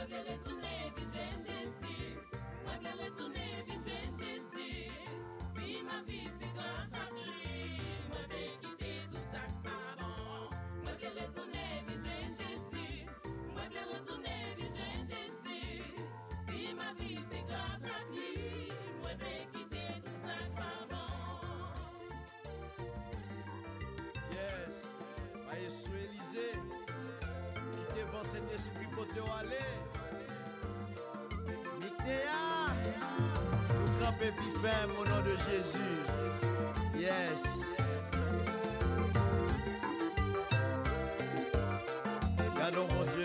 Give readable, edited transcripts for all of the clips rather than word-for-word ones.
Maestro Élysée, qui devant cet esprit pour te aller. Nictéa, nous camper puis ferme au nom de Jésus. Yes. Gardons mon Dieu.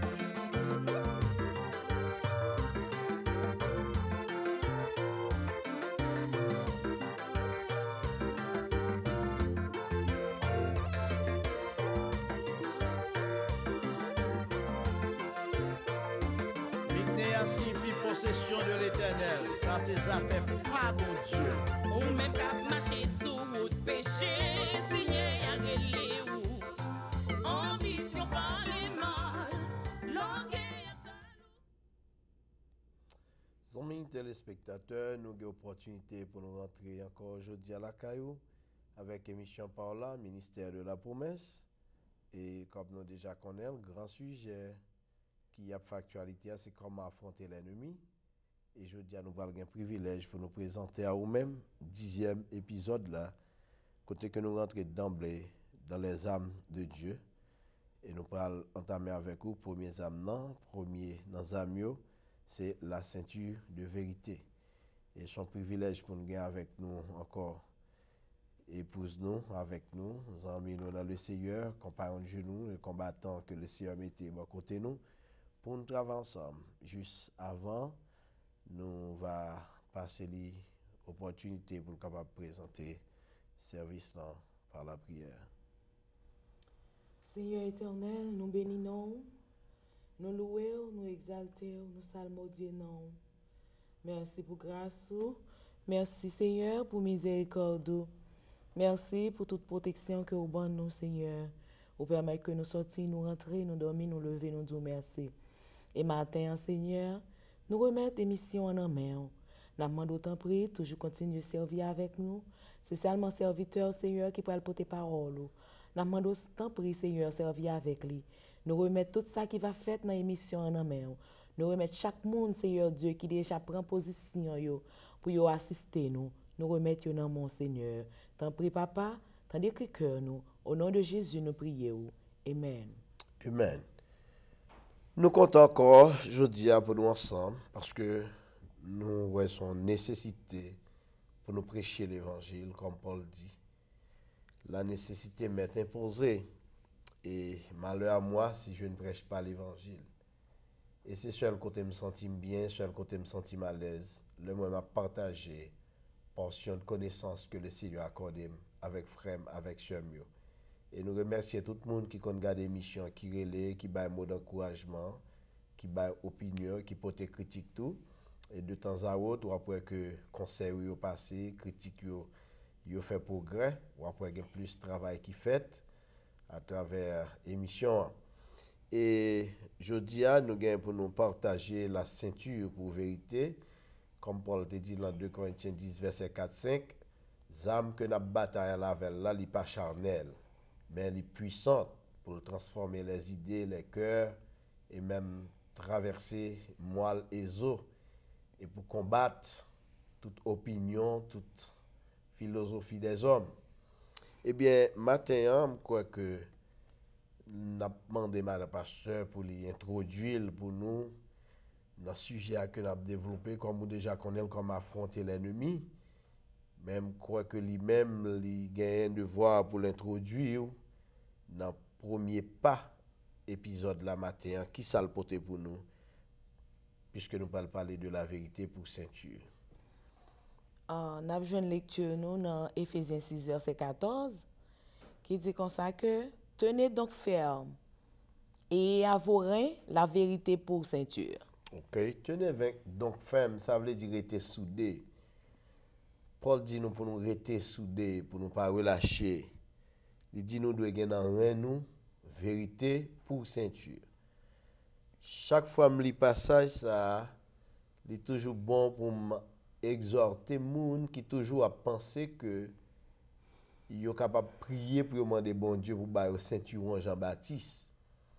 Signifie possession de l'éternel. Ça, c'est ça fait pas mon Dieu. Ou même qu'à marcher sous route péché, signé à relé ou ambition par les mal, Amis téléspectateurs, nous avons l'opportunité pour nous rentrer encore aujourd'hui à la Caillou avec émission par là, ministère de la promesse. Et comme nous déjà connaissons, le grand sujet qui a factualité, c'est comment affronter l'ennemi. Et je dis à nous avons un privilège pour nous présenter à vous-même 10e épisode là, côté que nous rentrons d'emblée dans les âmes de Dieu. Et nous allons entamer avec vous premier âme non, premier dans les âmes, c'est la ceinture de vérité. Et son privilège pour nous gagner avec nous encore, épouse nous avec nous, nous amis nous dans le Seigneur, compagnons de genoux, les combattants que le Seigneur mettait à côté nous. Pour nous travailler ensemble, juste avant, nous va passer l'opportunité pour capable présenter service là par la prière. Seigneur éternel, nous bénissons, nous louons, nous exaltons, nous salmodions. Merci pour grâce, merci Seigneur pour miséricorde. Merci pour toute protection que vous donnez nous, Seigneur. Vous permettez que nous sortions, nous rentrions, nous dormions, nous levions, nous disons merci. Et matin, Seigneur, nous remettons l'émission en main. Nous demandons autant prier, toujours continuer à servir avec nous. C'est seulement serviteur, Seigneur, qui peut porter parole. Nous demandons autant prier, Seigneur, servir avec lui. Nous remettons tout ça qui va faire dans l'émission en main. Nous remettons chaque monde, Seigneur Dieu, qui déjà prend position pour assister nous. Nous remettons dans mon Seigneur. T'en prie, Papa, t'en décris cœur nous. Au nom de Jésus, nous prions. Amen. Amen. Nous comptons encore, je dis pour nous ensemble, parce que nous voyons nécessité pour nous prêcher l'évangile, comme Paul dit. La nécessité m'est imposée, et malheur à moi si je ne prêche pas l'évangile. Et c'est sur le côté me sentir bien, sur le côté me sentir à l'aise, le moment m'a partagé portion de connaissances que le Seigneur a accordé avec frère, avec sœur. Et nous remercions tout le monde qui regarde l'émission, qui relaie, qui bat un mot d'encouragement, qui bat opinion, qui porte critique tout. Et de temps à autre, ou après que conseil yo passé, critique yo fait progrès, ou après qu'il y a plus de travail qui fait à travers l'émission. Et je dis à nous gagnons pour nous partager la ceinture pour vérité, comme Paul te dit dans 2 Corinthiens 10, verset 4-5, «Zame que n'a bataille avec là, li pas charnel, mais li puissante pour transformer les idées, les cœurs, et même traverser moelle et os, et pour combattre toute opinion, toute philosophie des hommes.» Eh bien, matin, je crois que nous avons demandé à la pasteur pour l'introduire pour nous dans le sujet que nous avons développé, comme nous déjà connaissons, comment affronter l'ennemi. Même crois que lui-même, il gagne un devoir pour l'introduire dans le premier pas épisode la matin, qui ça le porte pour nous, puisque nous allons parler de la vérité pour ceinture. Nous avons une lecture nous, dans Éphésiens 6, verset 14, qui dit comme ça que tenez donc ferme et à vos reins la vérité pour ceinture. Ok, tenez donc ferme, ça veut dire rester soudé. Paul dit nous pour nous rester soudés, pour nous pas relâcher. Il dit nous devons gagner dans rein nous vérité pour ceinture. chaque fois que je lis passage, ça, c'est toujours bon pour exhorter les gens qui toujours à penser que ils sont capables de prier pour demander bon Dieu pour bailler au Saint-Huron Jean-Baptiste.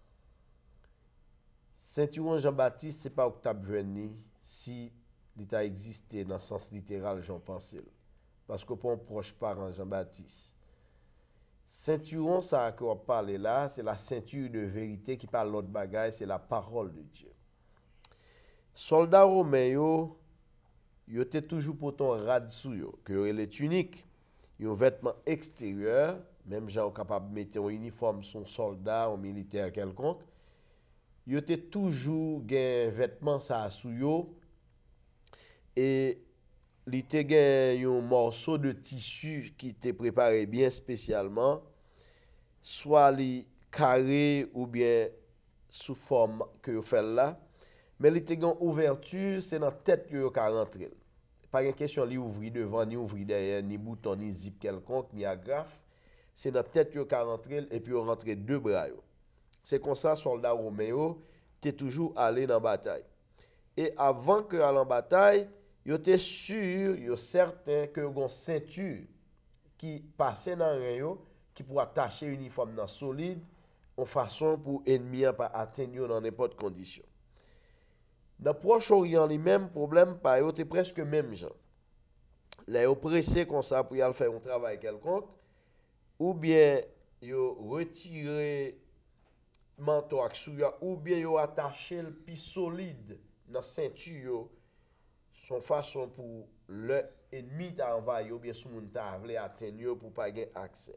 Saint-Huron Jean-Baptiste, ce n'est pas au que tu si il a existé dans le sens littéral, j'en pense. Parce que pour un proche parent Jean-Baptiste. Ceinturon, ça qu'on parle là, c'est la ceinture de vérité qui parle l'autre bagaille, c'est la parole de Dieu. Soldats romains, yo étaient toujours pour ton rad sou yo, que yo les tuniques, un vêtement extérieur, même gens capable de mettre un uniforme son soldat ou militaire quelconque, yo étaient toujours un vêtement ça sou yo et il était un morceau de tissu qui était préparé bien spécialement, soit les carré ou bien sous forme que vous faites là, mais il était une ouverture, c'est dans la tête que vous rentrer. Pas une question de ouvrir devant, ni ouvrir derrière, ni bouton, ni zip quelconque, ni agrafe. C'est dans la tête que vous rentrer et puis vous rentrez deux bras. C'est comme ça, soldat romain, tu es toujours allé dans la bataille. Et avant que aller en bataille, yo te sûr, yo certain que yon gon ceinture qui passe dans rien qui pour attacher uniforme dans solide en façon pour ennemi pas atteindre dans n'importe condition. Dans Proche-Orient lui-même problème pas yo te presque même gens. Là yo pressé comme ça pour y aller faire un travail quelconque ou bien yo retirer manteau ak sou ou bien yo attacher le plus solide dans ceinture son façon pour l'ennemi t'envahir ou bien sous moun ta vle atteindre pour pas gagner accès.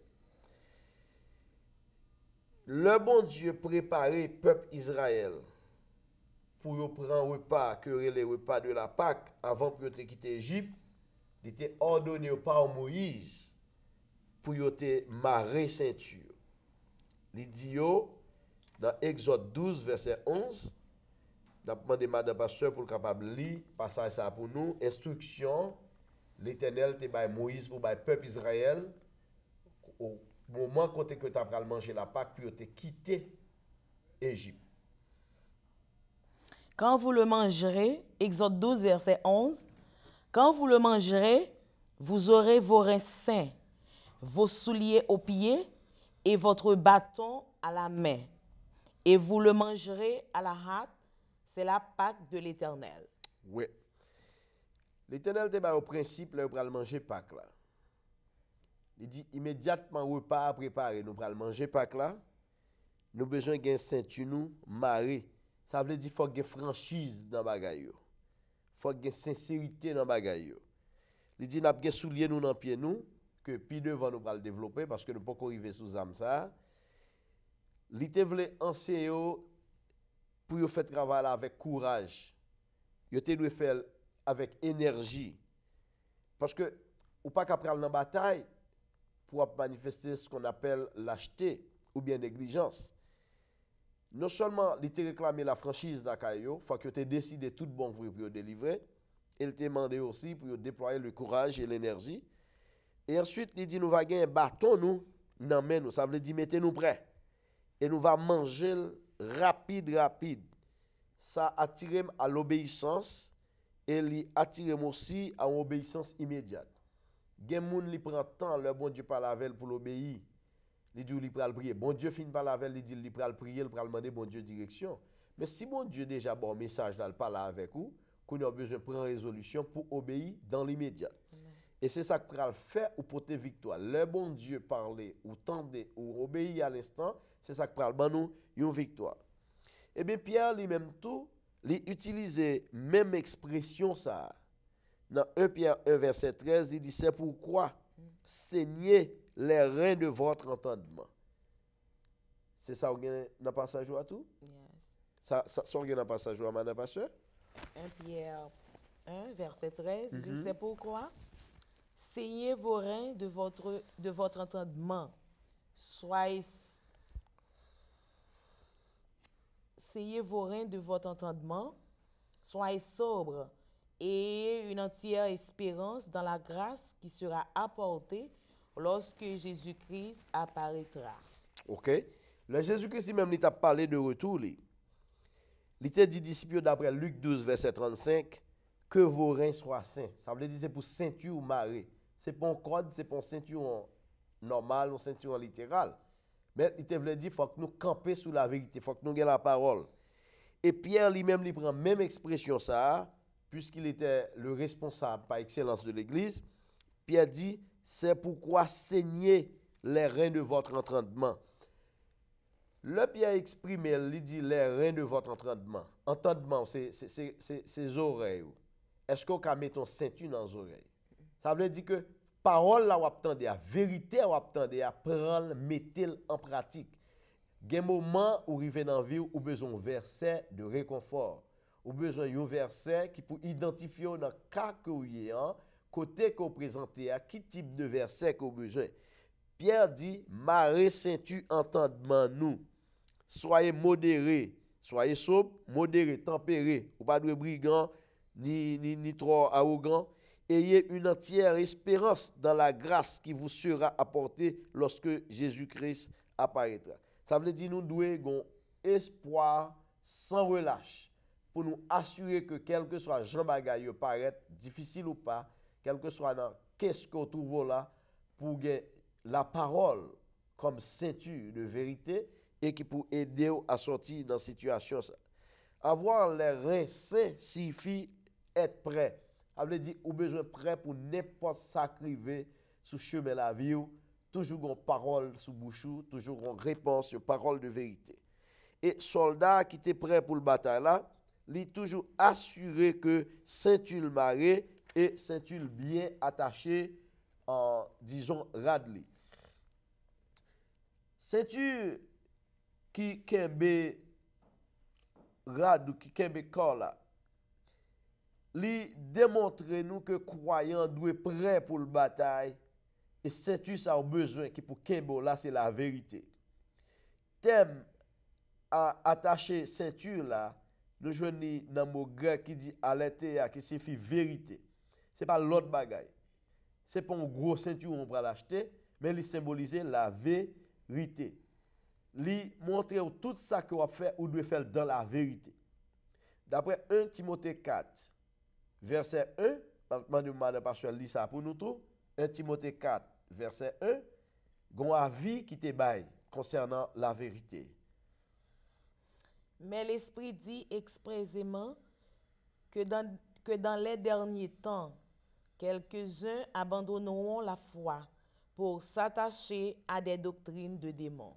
Le bon Dieu préparé peuple Israël pour yo prendre repas que les repas de la Pâque avant pour te quitter Égypte, il était ordonné par Moïse pour yo te marrer ceinture. Il dit yo dans Exode 12 verset 11. N'a demandé madame pasteur pour capable lire passage ça pour nous instruction l'Éternel te bail Moïse pour bail peuple Israël au moment côté que tu as manger la Pâque puis te quitter Égypte. Quand vous le mangerez, Exode 12 verset 11, quand vous le mangerez, vous aurez vos reins sains, vos souliers aux pieds et votre bâton à la main. Et vous le mangerez à la hâte. C'est la Pâque de l'Éternel. Oui. L'Éternel te ba au principe, là, pour manger Pâque là. Il dit immédiatement repas à préparer, nous pral manger Pâque là. Nous besoin d'un ceinture nous marrer. Ça veut dire faut qu'il y ait franchise dans bagaille yo. Faut qu'il y ait sincérité dans bagaille yo. Il dit n'a pas soulier nous dans pied nous que puis devant nous pral développer parce que nous pas arriver sous âme ça. Il te voulait enseigner pour yo faire travail avec courage. Yo te doit faire avec énergie. Parce que ou pas qu'après dans bataille pour manifester ce qu'on appelle lâcheté ou bien négligence. Non seulement il te réclamé la franchise dans Kayo, faut que tu décidé tout bon pour yo délivrer, il te demandé aussi pour déployer le courage et l'énergie. Et ensuite il dit nous va gagner un bâton nous dans main nous, ça veut dire mettez-nous prêts. Et nous va manger rapide. Ça attire à l'obéissance et il attire aussi à l'obéissance immédiate. Gen moun li prend temps le bon Dieu parle avec pour l'obéir. Il dit il pral prier. Bon Dieu fin parle avec il dit il pral prier, il pral demander bon Dieu direction. Mais si bon Dieu déjà bon message là, il parle avec vous, qu'on a besoin de prendre résolution pour obéir dans l'immédiat. Et c'est ça que pral faire ou porter victoire. Le bon Dieu parler ou tendre ou obéir à l'instant, c'est ça que pral ban nous une victoire. Eh bien Pierre lui-même tout, il utilise même expression ça. Dans 1 Pierre 1 verset 13, il dit c'est pourquoi saignez les reins de votre entendement. C'est ça qu'on a dans le passage à tout? Yes. Ça on a dans le passage à madame pasteur? 1 Pierre 1 verset 13, il dit c'est pourquoi saignez vos reins de votre entendement. Saignez vos reins de votre entendement. Soyez sobres et une entière espérance dans la grâce qui sera apportée lorsque Jésus-Christ apparaîtra. OK. Le Jésus-Christ même il t'a parlé de retour. Il Il était dit disciples d'après Luc 12, verset 35, que vos reins soient saints. Ça veut dire c'est pour ceinture ou marée. C'est pas un code, c'est pas une ceinture normale ou ceinture littérale. Mais il te voulait dire, il faut que nous campions sous la vérité, il faut que nous ayons la parole. Et Pierre lui-même, il prend la même expression ça, puisqu'il était le responsable par excellence de l'Église. Pierre dit, c'est pourquoi saignez les reins de votre entendement. Le Pierre exprime, il dit les reins de votre entendement. Entendement, c'est ses oreilles. Est-ce qu'on peut mettre ton ceinture dans les oreilles? Ça veut dire que parole là, on attend, la vérité, on attend, à prendre, mettre en pratique. Il y a un moment où arrive dans la vie où vous avez besoin d'un verset de réconfort. Vous avez besoin d'un verset qui peut identifier dans le cas que vous avez, côté que vous présentez, à quel type de verset que vous avez besoin. Pierre dit, marée ceinture entendement nous. Soyez modérés, soyez sobres, modérés, tempérés, ou pas de brigands, ni trop arrogants. Ayez une entière espérance dans la grâce qui vous sera apportée lorsque Jésus-Christ apparaîtra. Ça veut dire que nous devons avoir espoir sans relâche pour nous assurer que quel que soit Jean Bagaille paraît difficile ou pas, quel que soit dans qu'est-ce qu'on trouve là, pour gagner la parole comme ceinture de vérité et qui peut aider à sortir dans cette situation. Avoir les reins sains signifie être prêt. Ça veut dire ou besoin prêt pour n'importe ça qui arrive sur le chemin de la vie. Toujours une parole sous bouche, toujours une réponse, une parole de vérité. Et soldat qui était prêt pour le bataille là, il est toujours assuré que ceinture marée et ceinture bien attachée en, disons, radli. Ceinture qui kembe rad ou qui kembe corps là, li démontre nous que croyant doit être prêt pour le bataille et ceinture ça a besoin qui pour kembe là c'est la vérité. Thème à attacher ceinture là, nous joignons dans le mot grec qui dit aletheia qui signifie vérité. C'est pas l'autre bagaille. C'est pas un gros ceinture on va l'acheter, mais il symbolise la vérité. Il montre tout ça que vous fait ou doit faire dans la vérité. D'après 1 Timothée 4, verset 1, Madame Pasteur lit ça pour nous tous. 1 Timothée 4, verset 1, gon avis qui te bail concernant la vérité. Mais l'Esprit dit expressément que dans les derniers temps, quelques-uns abandonneront la foi pour s'attacher à des doctrines de démons.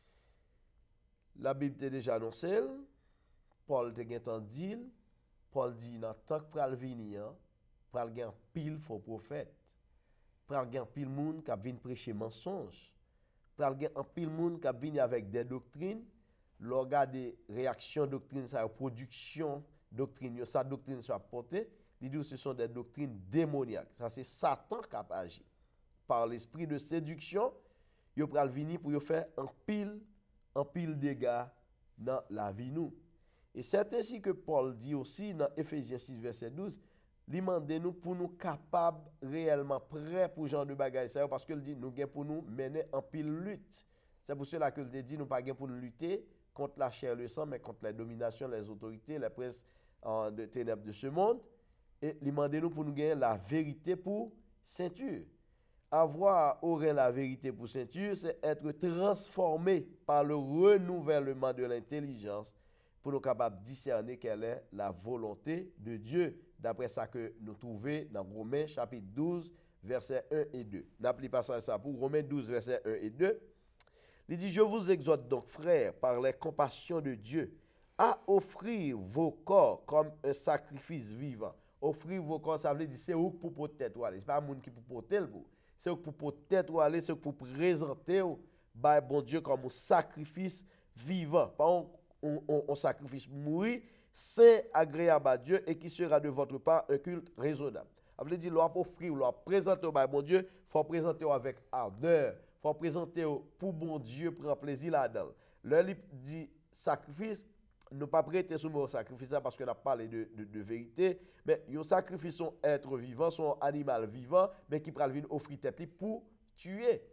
La Bible t'a déjà annoncé, Paul te gen dit, Paul dit dans tant que pral venir, pral gen pile faux prophète, pral gen pile moun qui vinn prêcher mensonge, pral gen pile moun qui vinn avec des doctrines, l'organe de réaction doctrine ça production doctrine, sa doctrine soit portée, il dit que ce sont des doctrines démoniaques. Ça c'est Satan qui a agi par l'esprit de séduction, il pral venir pour faire un pile dégâts dans la vie nous. Et c'est ainsi que Paul dit aussi dans Ephésiens 6 verset 12, il demande nous pour nous capables réellement prêts pour genre de bagaille ça parce que il dit nous gain pour nous mener en pile lutte. C'est pour cela que il dit nous pas gain pour nous lutter contre la chair et le sang mais contre les dominations, les autorités, les princes de ténèbres de ce monde et il demande nous pour nous gagner la vérité pour ceinture. Avoir aurait la vérité pour ceinture, c'est être transformé par le renouvellement de l'intelligence pour nous capables de discerner quelle est la volonté de Dieu, d'après ça que nous trouvons dans Romains chapitre 12, versets 1 et 2. N'appliquez pas ça pour Romains 12, versets 1 et 2. Il dit, je vous exhorte donc, frères, par les compassions de Dieu, à offrir vos corps comme un sacrifice vivant. Offrir vos corps, ça veut dire, c'est où pour peut-être aller. Ce n'est pas un monde qui peut porter le bout. C'est pour peut-être aller, c'est pour présenter bah, bon Dieu comme un sacrifice vivant. Pas un sacrifice mouru, c'est agréable à Dieu et qui sera de votre part un culte raisonnable. Ça veut dire, l'on offrir, l'on présenter bah, bon Dieu, il faut présenter avec ardeur, il faut présenter pour bon Dieu, prendre plaisir là-dedans. Le dit sacrifice, ne pas prêter ce mot sacrifice parce qu'on a parlé de vérité, mais un sacrifice sont être vivant, sont animal vivant, mais qui prend offrir tête pour tuer.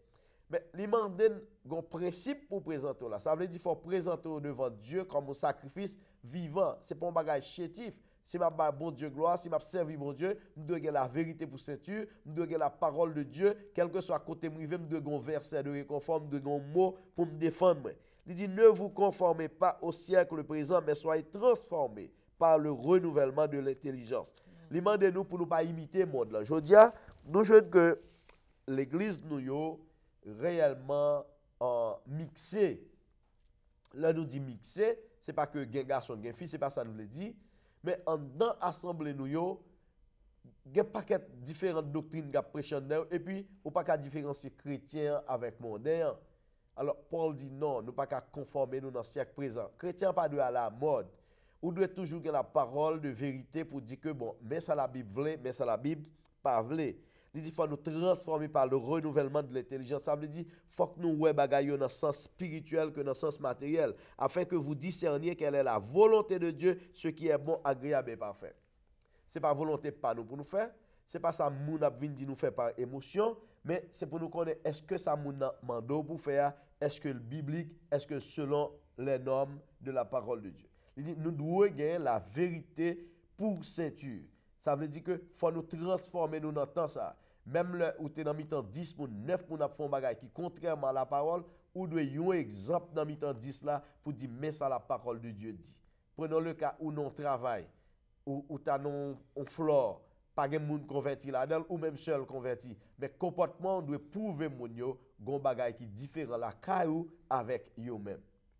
Mais il demande un principe pour présenter là. Ça veut dire qu'il faut présenter devant Dieu comme un sacrifice vivant. Ce n'est pas un bagage chétif. Si je suis bon Dieu gloire, si je servi bon Dieu, je dois avoir la vérité pour ceinture, je dois avoir la parole de Dieu, quel que soit côté moi, je dois avoir un verset de réconfort, je dois avoir un mot pour me défendre. Il dit, ne vous conformez pas au siècle présent, mais soyez transformés par le renouvellement de l'intelligence. Il demande nous pour ne pas imiter le monde. Je dis, nous jouons que l'église nous réellement mixé. Là, nous dit mixé, ce n'est pas que gen garçon, gen fille, ce n'est pas ça nous le dit. Mais en dans l'assemblée, nous y a un paquet de différentes doctrines qui prêchent et puis, on ne peut pas différencier chrétien avec mondain. Alors, Paul dit non, nous ne pouvons pas conformer nous dans le siècle présent. Chrétien pas de à la mode. On doit toujours avoir la parole de vérité pour dire que bon, mais ça la Bible voulait, mais ça la Bible pas voulait. Il dit qu'il faut nous transformer par le renouvellement de l'intelligence. Ça veut dire qu'il faut que nous voyons bagaille dans le sens spirituel que dans le sens matériel, afin que vous discerniez quelle est la volonté de Dieu, ce qui est bon, agréable et parfait. Ce n'est pas volonté pas nous pour nous faire, ce n'est pas ça moun ap vinn di nous faire par émotion, mais c'est pour nous connaître est-ce que ça moun mando pour faire, est-ce que le biblique, est-ce que selon les normes de la parole de Dieu. Il dit nous devons gagner la vérité pour ceinture. Ça veut dire que faut nous transformer nous dans temps ça. Même là où tu es dans mi-temps 10 pour 9 pour nous faire un bagage qui contrairement à la parole, ou doit un exemple dans mi-temps 10 là pour dire mais ça la parole de Dieu dit. Prenons le cas où non travail, où tu as non flore, pas de monde converti là-dedans ou même seul converti, mais comportement doit prouver mon yo gon bagage qui différent la caillou avec yo même.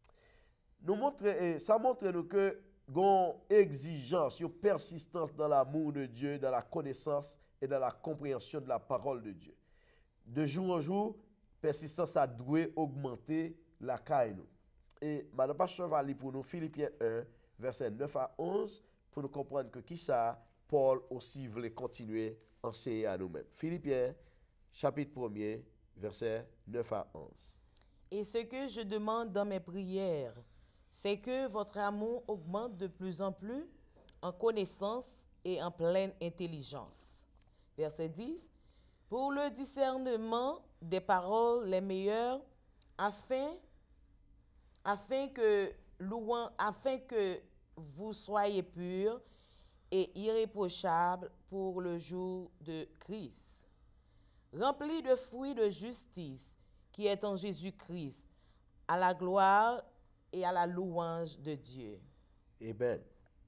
Ça montre nous que gon exigence, une persistance dans l'amour de Dieu, dans la connaissance et dans la compréhension de la parole de Dieu. De jour en jour, persistance a doit augmenter la caillou. Et madame pasteur va lire pour nous Philippiens 1 verset 9 à 11 pour nous comprendre que qui ça Paul aussi voulait continuer à enseigner à nous-mêmes. Philippiens, chapitre 1er, versets 9 à 11. Et ce que je demande dans mes prières, c'est que votre amour augmente de plus en plus en connaissance et en pleine intelligence. Verset 10. Pour le discernement des paroles les meilleures, afin que vous soyez purs et irréprochables pour le jour de Christ, remplis de fruits de justice qui est en Jésus-Christ, à la gloire et à la louange de Dieu. Amen.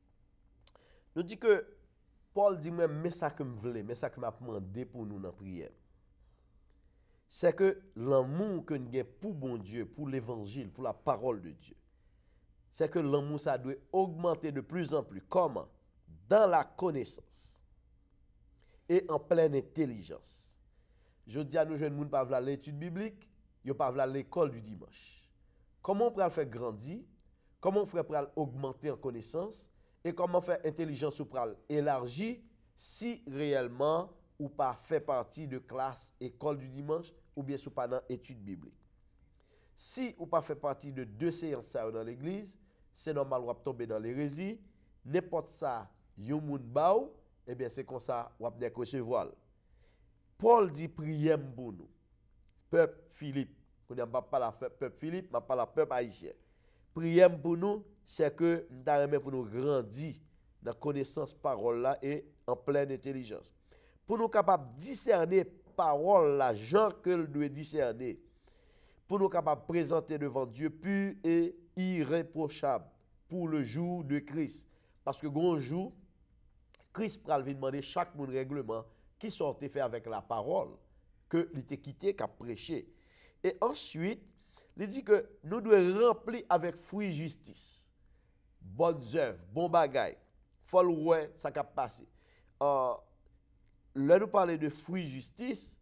Nous dit que Paul dit même mais ça que me voulais, mais ça que m'a demandé pour nous dans la prière. C'est que l'amour que nous avons pour bon Dieu, pour l'évangile, pour la parole de Dieu, c'est que l'amour ça doit augmenter de plus en plus. Comment? Dans la connaissance et en pleine intelligence. Je dis à nos jeunes gens, pas l'étude biblique, ils pas l'école du dimanche. Comment on peut faire grandir? Comment on fait pour augmenter en connaissance? Et comment faire intelligence pour élargir si réellement ou pas fait partie de classe école du dimanche ou bien sous pas dans étude biblique. Si ou pas fait partie de deux séances dans l'église, c'est normal ou tomber dans l'hérésie, n'importe ça yon moun baou, eh bien c'est comme ça ou ap recevoir. Paul dit priez pour nous. Peuple Philippe, on n'a pas la peuple Philippe, mais pas la peuple haïtien. Priez pour nous, c'est que nous avons pour nous grandir dans la connaissance parole là et en pleine intelligence. Pour nous capables de discerner parole là, gens que nous devons discerner. Pour nous capables de présenter devant Dieu pur et irréprochable pour le jour de Christ. Parce que grand jour, Christ pral venir demander chaque monde règlement qui sortait fait avec la parole que il était quitté qu'a prêché. Et ensuite, il dit que nous devons remplir avec fruit justice. Bonnes œuvres, bon bagaille. Faut le ouais, ça qu'a passé. Là nous parler de fruit justice.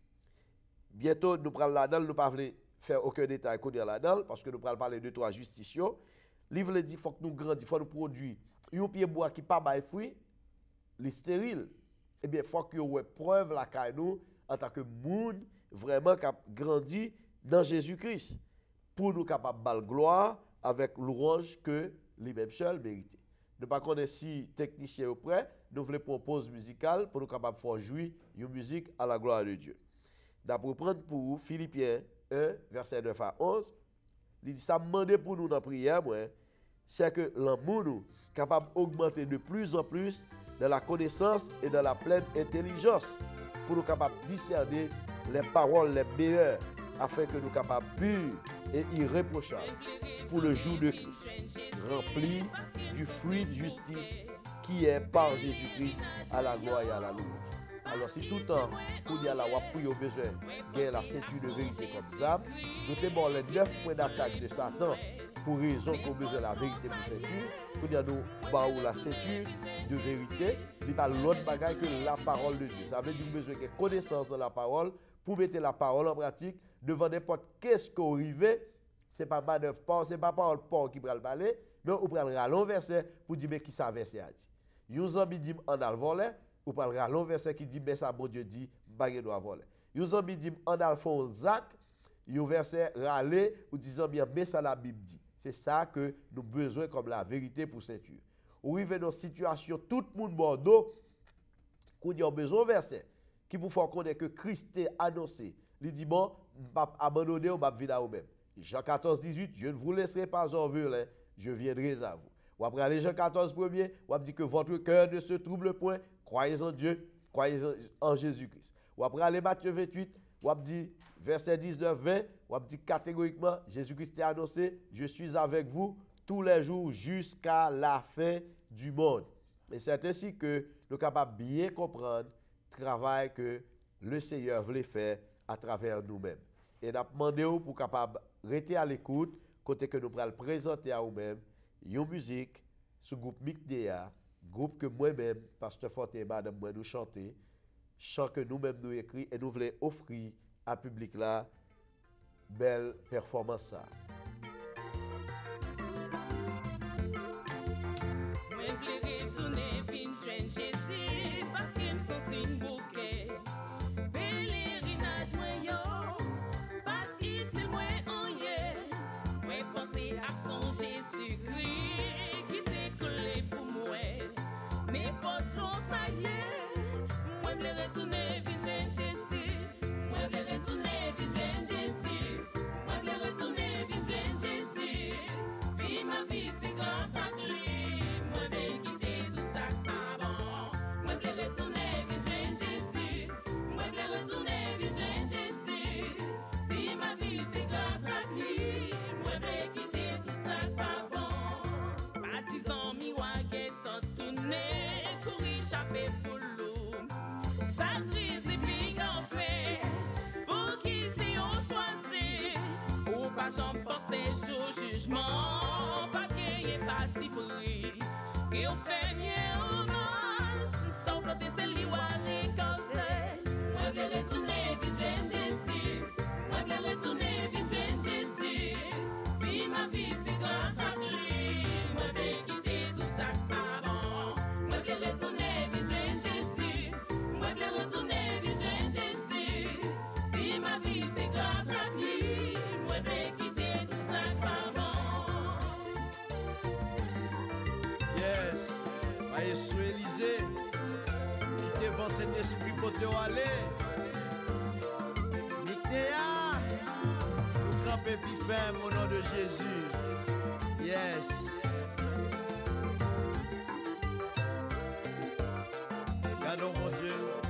Bientôt nous parlons là-dedans, nous pas faire aucun détail là-dedans parce que nous parlons parler de trois justiciaux. Livre dit faut que nous grandissions, faut nous produire. Un pied bois qui pas bail fruit, les stérile. Eh bien faut que nous preuve la caille nous en tant que monde vraiment qui a grandi dans Jésus-Christ pour nous capable de gloire avec louange que lui-même seul mérite. Nous pas connaître si technicien est prêt, nous voulons proposer musicale pour nous capable faire jouer une musique à la gloire de Dieu. D'après prendre pour Philippiens 1, verset 9 à 11, il dit ça demandé pour nous dans la prière, c'est que l'amour nous capable d'augmenter de plus en plus dans la connaissance et dans la pleine intelligence pour nous capables de discerner les paroles les meilleures afin que nous capables purs et irréprochables pour le jour de Christ, remplis du fruit de justice qui est par Jésus-Christ à la gloire et à la louange. Alors si tout le temps, pour y aller là, on a besoin de la ceinture de vérité comme ça, nous avons les 9 points d'attaque de Satan pour raison qu'on a besoin de la vérité pour ceinture. Pour dire nous, avons la ceinture de vérité, il n'y a pas l'autre bagaille que la parole de Dieu. Ça veut dire que nous avons besoin de connaissance dans la parole pour mettre la parole en pratique devant n'importe qu'est-ce qu'on arrive. Ce n'est pas manœuvre Paul, ce n'est pas parole Paul qui va le parler, mais on prend le long verset pour dire mais qui ça verset a dit. Yon ami dit en al voler, ou prend le long verset qui dit mais ça bon Dieu dit bagay doit voler. Yon ami dit en al font zac, yon verset râler ou disant bien mais ça la Bible dit. C'est ça que nous avons besoin comme la vérité pour ceinture. Ou arrive dans une situation tout le monde Bordeaux qu'on a besoin de verset qui pour faire connaître que Christ est annoncé. Il dit bon, pas abandonner ou pas venir à vous-même. Jean 14, 18, je ne vous laisserai pas orphelin, je viendrai à vous. Ou après aller Jean 14, 1er, ou dit que votre cœur ne se trouble point, croyez en Dieu, croyez en Jésus-Christ. Ou après aller Matthieu 28, ou dit verset 19, 20, ou dit catégoriquement, Jésus-Christ est annoncé, je suis avec vous tous les jours jusqu'à la fin du monde. Et c'est ainsi que nous sommes capables de bien comprendre le travail que le Seigneur voulait faire à travers nous-mêmes. Et nous avons demandé pour capable rester à l'écoute, côté que nous pourrons présenter à nous-mêmes, une musique sous groupe Micdea, groupe que moi-même, Pasteur Forte et Madame moi nous chanter, chant que nous-mêmes nous écrit et nous voulons offrir à public là belle performance ça. Cet esprit pour te aller. Micdea, nous camper puis ferme au nom de Jésus. Yes. Gardons mon Dieu.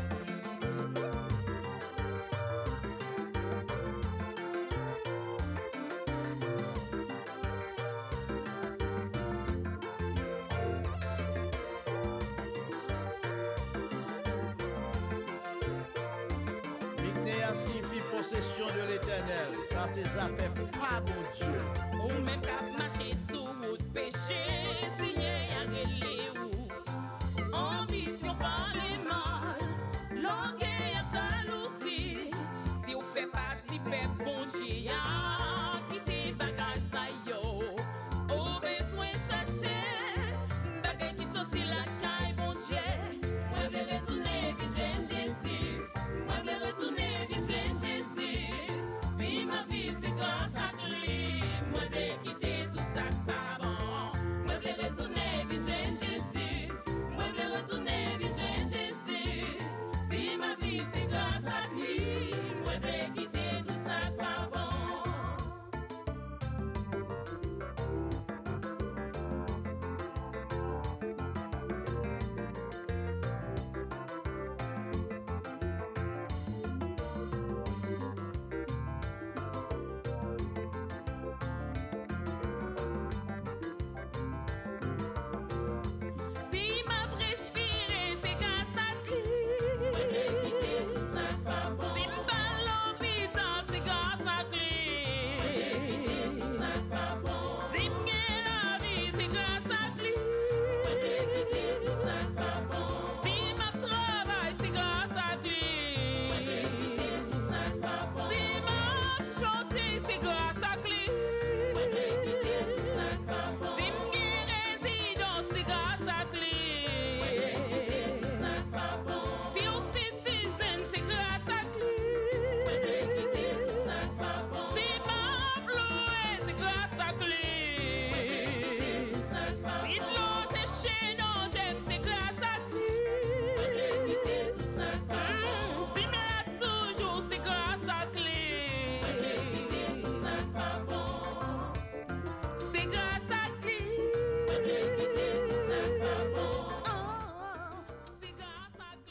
Signifie possession de l'éternel. Ça, c'est ça fait pas mon Dieu. Ou même cap marcher sous route péché, signé à relé ou ambition par les mal, l'orgueil à jalousie. Si vous faites participer bon Dieu, quittez bagage ça yo. Au besoin chercher bagage qui sorti la caille bon Dieu. Moi vais retourner vite Jésus. Moi vais retourner vite Jésus. Si ma vie c'est grâce à lui, moi vais quitter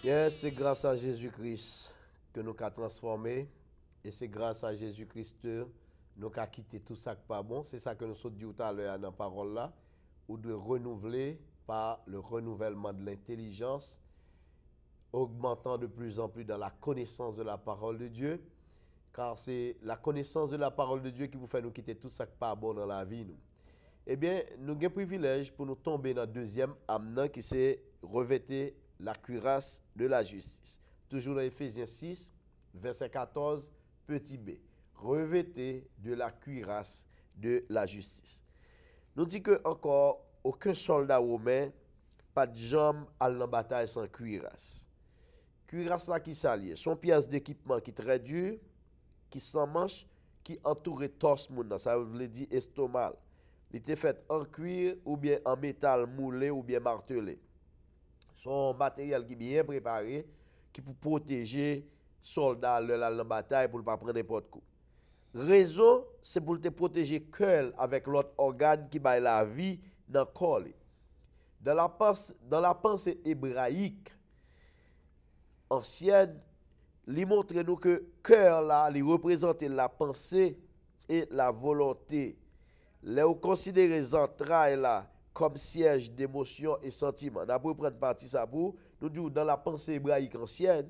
Yes, c'est grâce à Jésus-Christ que nous avons transformé. Et c'est grâce à Jésus-Christ que nous avons quitté tout ça qui n'est pas bon. C'est ça que nous avons dit tout à l'heure dans la parole là. Ou de renouveler par le renouvellement de l'intelligence, augmentant de plus en plus dans la connaissance de la parole de Dieu. Car c'est la connaissance de la parole de Dieu qui vous fait nous quitter tout ça qui n'est pas bon dans la vie. Nous. Eh bien, nous avons un privilège pour nous tomber dans le deuxième amenant qui c'est revêtir la cuirasse de la justice. Toujours dans Éphésiens 6, verset 14, petit b. Revêtez de la cuirasse de la justice. Nous dit que encore aucun soldat romain pas de jambe à la bataille sans cuirasse. Cuirasse là qui s'allie, son pièce d'équipement qui très dur, qui sans manche, qui entoure torse moun, ça veut dire estomac. Il était fait en cuir ou bien en métal moulé ou bien martelé. Son matériel qui est bien préparé, qui peut protéger soldats dans la bataille pour ne pas prendre n'importe quoi. Raison, c'est pour te protéger cœur avec l'autre organe qui bat la vie dans le corps. Dans la pensée hébraïque ancienne, il montre nous que cœur là, il représente la pensée et la volonté. Là, considérer les entrailles là comme siège d'émotions et sentiments. On a pour prendre partie ça pour nous dire dans la pensée hébraïque ancienne,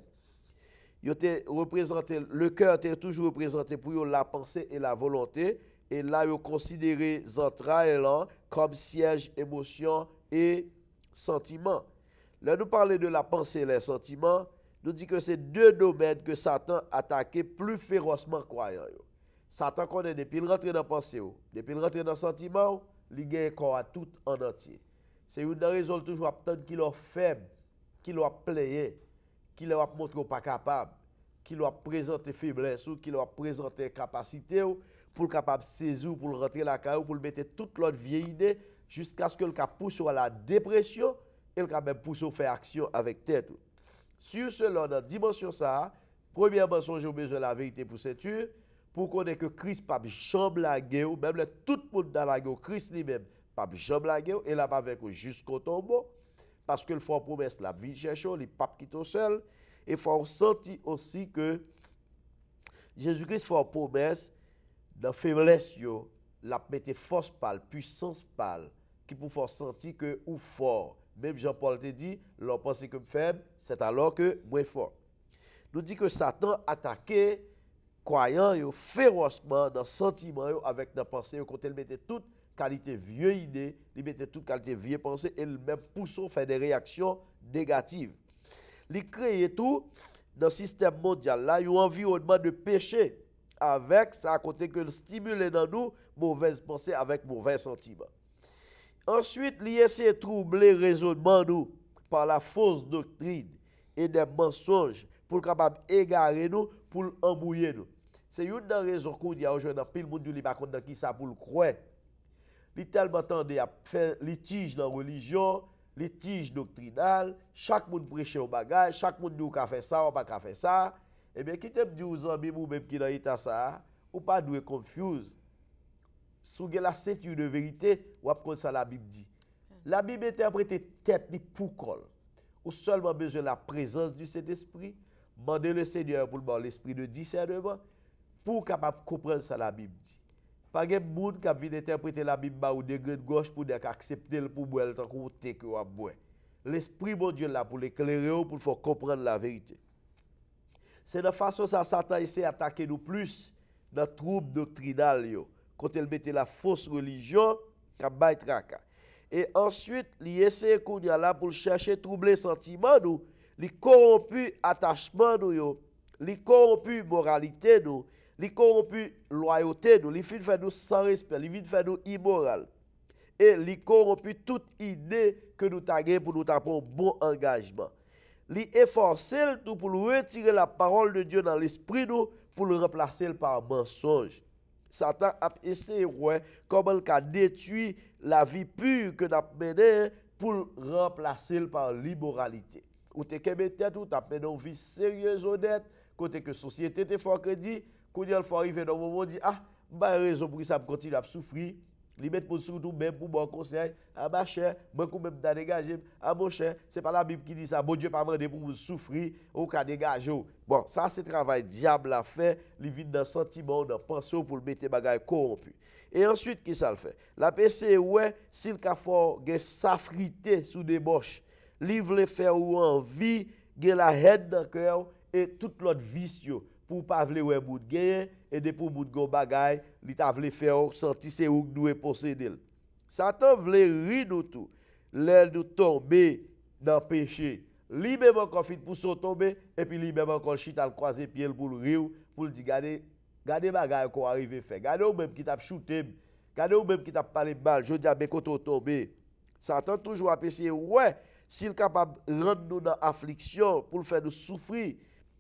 le cœur était toujours représenté pour la pensée et la volonté. Et là, ils considéré les entrailles là comme siège émotions et sentiments. Là, nous parlons de la pensée et les sentiments. Nous dit que c'est deux domaines que Satan attaquait plus férocement que croyants. Satan connaît depuis il rentre dans la pensée, depuis il rentre dans le sentiment, il gagne corps à tout en entier. C'est une raison toujours attendre qu'il est faible, qu'il est playé, qu'il est montré pas capable, qu'il est présenter faiblesse ou qu'il est présenter capacité pour capable saisir pour rentrer la caille pour mettre toute l'autre vieille idée jusqu'à ce que le cap pousse à la dépression et le cap même pousse à faire action avec tête. Sur cela dans dimension ça, premièrement songe au besoin de la vérité pour ceinture. Pour connaître que Christ pas jambe la guerre, même tout le monde dans la guerre, Christ lui-même pas jambe la guerre, et là pas avec jusqu'au tombeau, parce que le fort promesse la vie cherche, il pas quitter seul, et faut sentir aussi que Jésus-Christ fait promesse dans faiblesse yo, la mettre force par puissance par qui pour faire sentir que ou fort. Même Jean-Paul te dit, l'on pense que faible, c'est alors que moins fort. Nous dit que Satan attaquait croyant férocement dans le sentiment avec la pensée quand il mettait toute qualité vieille idée, il mettait toute qualité vieille pensée et il même pousse à faire des réactions négatives. Il crée tout dans le système mondial là, un environnement de péché avec ça à côté que stimuler dans nous mauvaises pensées avec mauvais sentiments. Ensuite, il essaie de troubler le raisonnement nous par la fausse doctrine et des mensonges pour capable égarer nous, pour embrouiller nous. C'est une des raisons qu'on dit aujourd'hui dans pile monde qui pas contre qui ça pour le croire. Il tellement tendé à faire litige dans la religion, litige doctrinal, chaque monde prêche au bagage, chaque monde dit ou ka faire ça ou pas ka faire ça. Eh bien qui te dit aux amis ou même qui dans état ça, ou pas doué confuse. Sous la ceinture de vérité, ou après ça la Bible dit. La Bible interprète tête ni pour col. Ou seulement besoin de la présence du Saint-Esprit, demander le Seigneur pour le l'esprit de discernement pour capable comprendre ça la Bible dit. Pas de monde qui vient interpréter la Bible ou de grande gauche pour accepter le pour boire tant qu'on te que va boire. L'esprit bon Dieu là pour l'éclairer pour faire comprendre la vérité. C'est de façon ça Satan essaie d'attaquer nous plus dans trouble doctrinal yo. Quand il mettait la fausse religion, qui bail traka. Et ensuite, il essaie qu'on y a là pour chercher troubler sentiment nous, li corrompu attachement nous, li corrompu moralité nous, li corrompu loyauté nous, li fin fait nous sans respect, li fin fait nous immoral. Et li corrompu toute idée que nous taguer pour nous taper un bon engagement. Li efforcer tout pour retirer la parole de Dieu dans l'esprit nous pour le remplacer par mensonge. Satan a essayé comment il a détruit la vie pure que nous avons menée pour remplacer par l'immoralité. Ou te kebe tête ou t'as mené une vie sérieuse, honnête, côté que la société te fait crédit, quand il faut arriver dans le moment où dit ah, bah raison pour ça continue à souffrir, Li met pour surtout même pour bon conseil. Ah ma chère, moi quand même t'a dégagé. Ah mon cher, c'est pas la Bible qui dit ça. Bon Dieu pas mandé pour vous souffrir ou qu'à dégager. Bon, ça c'est travail diable a fait, li vide dans sentiment, dans pensée pour le mettre bagay corrompu. Et ensuite qui ça le fait? La PC ouais, s'il ka fort gen safrité sous débauche, li vle faire ou envie, gen la haine dans cœur et toute l'autre vicieux pour pas vle ouais bout gain et de pour bout gon bagay, li ta vle faire senti c'est ou nous posséder. Satan vle ri nous tout. L'air nous tomber dans péché. Li même encore fit pour son tomber et puis li même encore chita le croiser pied pour le rire pour le dire gardez bagay qu'on arrive faire. Gardez ou même qui t'a shooté. Gardez ou même qui t'a parlé mal. Je dis à ben quand tomber. Satan toujours a essayer ouais, s'il capable rendre nous dans affliction pour le faire nous souffrir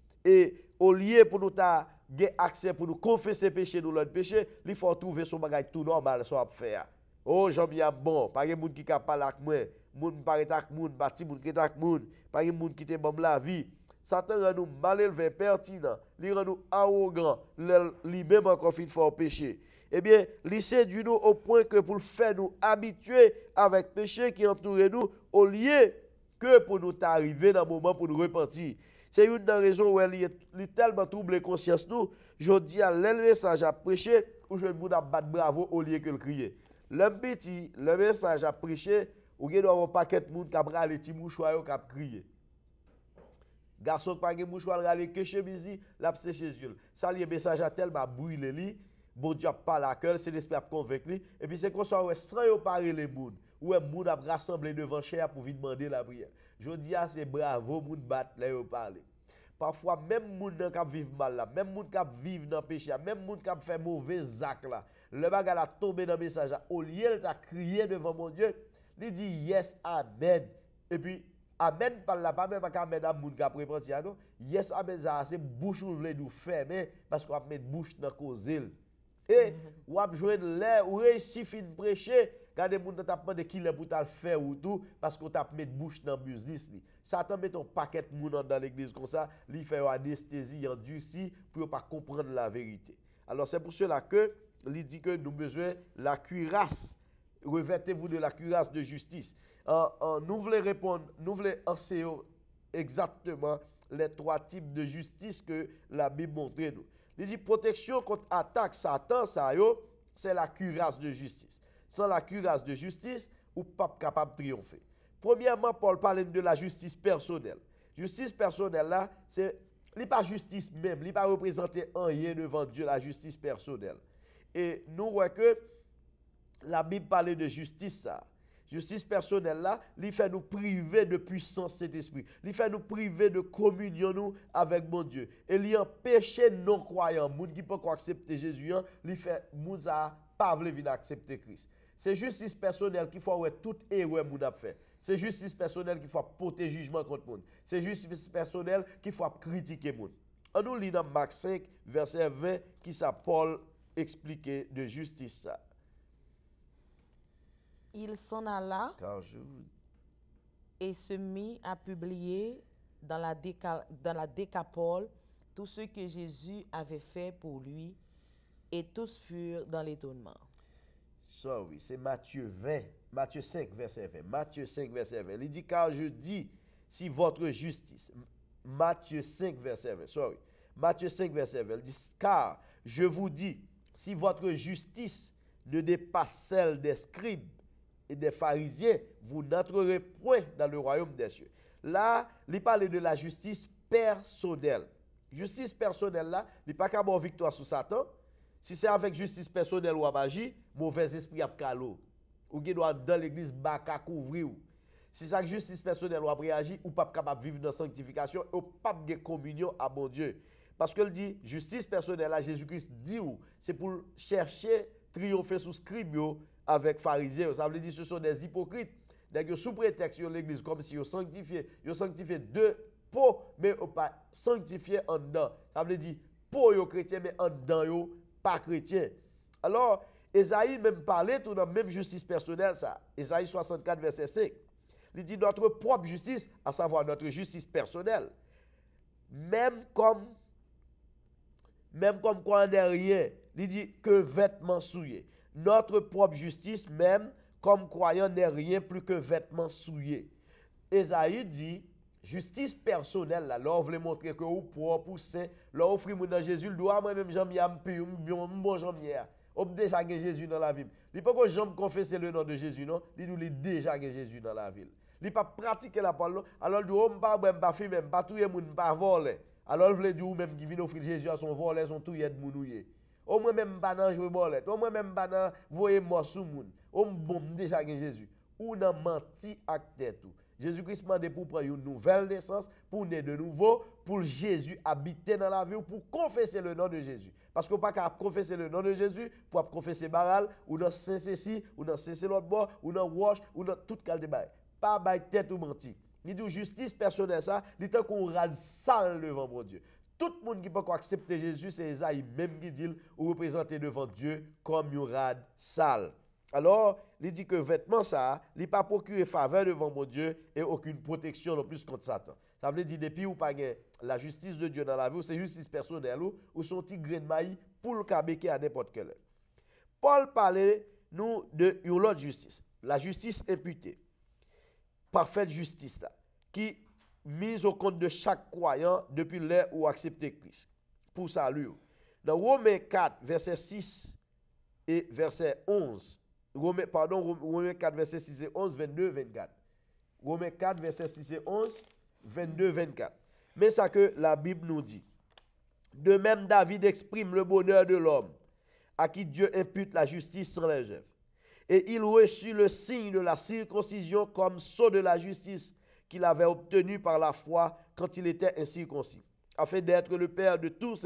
et au lieu pour nous ta accès pour nous confesser péché nous l'autre péché, il faut trouver son bagage tout normal soit faire. Oh, j'en bien bon, pas de monde qui capable avec moi, monde paraît avec monde, bâti monde qui est avec monde, pas de monde qui te bon la vie. Satan rend nous mal élevé pertinent, il rend nous arrogant, lui-même encore fait fort péché. Eh bien, il séduit nous au point que pour le faire nous habituer avec péché qui entoure nous, au lieu que pour nous arriver dans le moment pour nous repentir. C'est une des raisons où il est tellement troublé conscience nous, je dis à le message à prêcher, ou je ne battre bravo au lieu que le crier. L'homme petit, le message à prêcher, ou il doit avoir un paquet de monde qui a bralé petit mouchoir qui a crié. Garçon qui n'a pas mouchoir râler que chemise, l'a séché les yeux. Ça le message a tellement brûlé li, bon Dieu pas la cœur, c'est l'esprit a convaincre lui et puis c'est comme ça ouais sans yo parler les monde. Ouais monde a rassemblé devant cher pour venir demander la prière. Je dis à c'est bravo monde battre là yo parler. Parfois même monde qui vivent mal là, même monde qui vivent dans péché, même monde qui fait mauvais actes là. Le bagage a tombé dans message au lieu de crier devant mon Dieu, il dit yes amen et puis amen par là pas même amen à monde qui a repenti non. Yes amen ça c'est bouche ouverte nous fermer parce qu'on met bouche dans cause. Et ou a joindre l'air ou réussi fin prêcher, gardez moun t'a demandé qui le pour t'a faire ou tout parce qu'on t'a mettre bouche dans musique li. Satan met un paquet de moun dans l'église comme ça, li fait anesthésie endurci pour pas comprendre la vérité. Alors c'est pour cela que il dit que nous besoin la cuirasse. Revêtez-vous de la cuirasse de justice. Nous voulons répondre, nous voulons enseigner exactement les trois types de justice que la Bible montre nous. Il dit protection contre attaque Satan, ça yo, c'est la cuirasse de justice. Sans la cuirasse de justice, ou pas capable de triompher. Premièrement, Paul parle de la justice personnelle. Justice personnelle là, c'est pas justice même, il pas représenter rien devant Dieu la justice personnelle. Et nous voyons que la Bible parle de justice ça. Justice personnelle là, il fait nous priver de puissance cet esprit. Il fait nous priver de communion nous avec mon Dieu. Et il empêche non croyants, moun qui peut accepter Jésus, il fait moun ça pas veut venir accepter Christ. C'est justice personnelle qu'il faut tout erreur moun a fait. C'est justice personnelle qu'il faut porter jugement contre moun. C'est justice personnelle qu'il faut critiquer moun. On nous lit dans Marc 5 verset 20 qui ça Paul expliquer de justice ça. Il s'en alla et se mit à publier dans la Décapole tout ce que Jésus avait fait pour lui, et tous furent dans l'étonnement. Ça oui, c'est Matthieu 5 verset 20. Matthieu 5 verset 20. Il dit car je dis si votre justice. Matthieu 5 verset 20. Sorry. Matthieu 5 verset 20. Il dit car je vous dis si votre justice ne dépasse celle des scribes et des pharisiens, vous n'entrerez point dans le royaume des cieux. Là, il parle de la justice personnelle. Justice personnelle là, il n'y a pas qu'à avoir victoire sur Satan. Si c'est avec justice personnelle ou à magie, mauvais esprit a calo. Ou qui doit dans l'église baka couvrir. Si c'est avec justice personnelle ou à réagir, ou pas capable de vivre dans la sanctification, ou pas de communion à mon Dieu. Parce qu'il dit, justice personnelle là, Jésus-Christ dit, c'est pour chercher, triompher sous scribe avec pharisiens. Ça veut dire que ce sont des hypocrites. D'ailleurs, sous prétexte de l'église, comme si ils sanctifié deux pots, mais pas sanctifié en dedans. Ça veut dire pour les chrétiens, mais en dedans, pas chrétiens. Alors, Esaïe même parlait tout dans la même justice personnelle, ça. Esaïe 64, verset 5. Il dit notre propre justice, à savoir notre justice personnelle, même comme quoi en est rien, il dit que vêtements souillés. notre propre justice même, comme croyant, n'est rien plus que vêtements souillés. Esaïe dit, justice personnelle, là, vous voulez montrer que vous propre, ou saint, là, offrir dans Jésus, le doigt, moi-même, j'en ai un peu, bon j'en ai. On déjà gagné Jésus dans la ville. Il pas que j'aime confesser le nom de Jésus, non? Il dit déjà gagné Jésus dans la ville. Il pas pratiquer la parole, alors il dit, oh, pas fumer, pas tuer, pas voler. Alors il veut dire, ou même qui vient offrir Jésus à son volet, son touillet de mounouye. Au moins même pas dans jouer bolette, au moins même pas dans voyer mort sous moun. On bon déjà gagné Jésus. Ou dans menti avec tête tout. Jésus-Christ m'a demandé pour prendre une nouvelle naissance, pour naître de nouveau, pour Jésus habiter dans la vie, ou pour confesser le nom de Jésus. Parce qu'on ne peut pas confesser le nom de Jésus, pour confesser Baral, ou dans Saint-Cécile, ou dans Saint-Célotte bord, ou dans Wash, ou dans toute qualité de bail. Pas bail tête ou menti. Il dit justice personnelle, ça, il dit qu'on rase sale devant mon Dieu. Tout le monde qui peut accepter Jésus, c'est Esaïe même qui dit, ou représenter devant Dieu comme un rade sale. Alors, il dit que vêtement ça, il n'a pas procuré faveur devant mon Dieu et aucune protection non plus contre Satan. Ça veut dire, depuis ou pas la justice de Dieu dans la vie, ou c'est justice personnelle, ou son petit grain de maïs pour le cabéquer à n'importe quelle heure. Paul parlait, nous, de une autre justice, la justice imputée. Parfaite justice, là, qui mise au compte de chaque croyant depuis l'heure où accepté Christ, pour salut. Dans Romains 4, verset 6 et verset 11, Romains 4, verset 6 et 11, 22, 24. Romains 4, verset 6 et 11, 22, 24. Mais ça que la Bible nous dit. De même, David exprime le bonheur de l'homme à qui Dieu impute la justice sans les œuvres. Et il reçut le signe de la circoncision comme sceau de la justice qu'il avait obtenu par la foi quand il était incirconcis, afin d'être le père de tous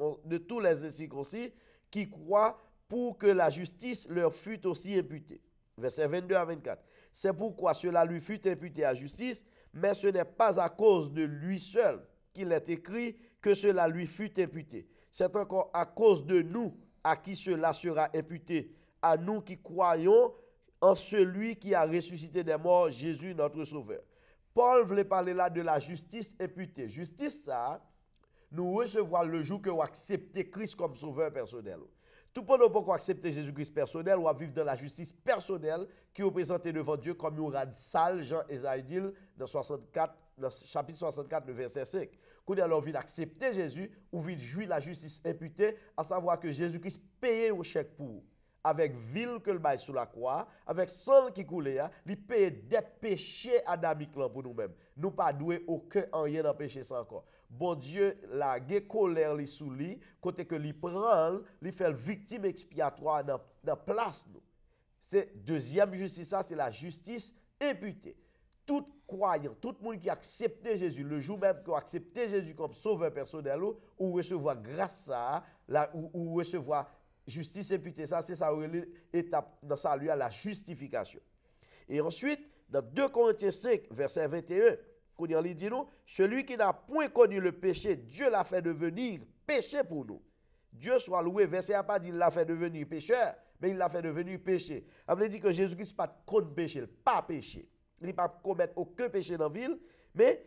les incirconcis qui croient, pour que la justice leur fût aussi imputée. Versets 22 à 24. C'est pourquoi cela lui fut imputé à justice, mais ce n'est pas à cause de lui seul qu'il est écrit que cela lui fut imputé. C'est encore à cause de nous à qui cela sera imputé, à nous qui croyons en celui qui a ressuscité des morts, Jésus notre Sauveur. Paul voulait parler là de la justice imputée. Justice, ça, nous recevons le jour que vous acceptez Christ comme sauveur personnel. Tout le monde peut accepter Jésus-Christ personnel ou vivre dans la justice personnelle qui est représentée devant Dieu comme un rade sale, Jean Esaïe dit dans chapitre 64, le verset 5. Quand on a envie d'accepter Jésus, ou vient jouir la justice imputée, à savoir que Jésus-Christ payait au chèque pour vous. Avec ville que le bail sous la croix, avec sang qui coulait, il paye dette péché adamique pour nous-mêmes. Nous pas doué aucun en rien dans péché ça encore. Bon Dieu la colère li sous lui, côté que li prend, li fait victime expiatoire dans place nous. C'est deuxième justice ça, c'est la justice imputée. Tout croyant, tout le monde qui a accepté Jésus, le jour même qui a accepté Jésus comme sauveur personnel, ou recevoir grâce à ou recevoir justice imputée, ça c'est ça étape dans sa lui à la justification. Et ensuite, dans 2 Corinthiens 5, verset 21, il dit nous, celui qui n'a point connu le péché, Dieu l'a fait devenir péché pour nous. Dieu soit loué, verset n'a pas dit il l'a fait devenir pécheur, mais il l'a fait devenir péché. Ça veut dire que Jésus-Christ n'est pas contre péché, il pas péché. Il n'est pas commettre aucun péché dans la ville, mais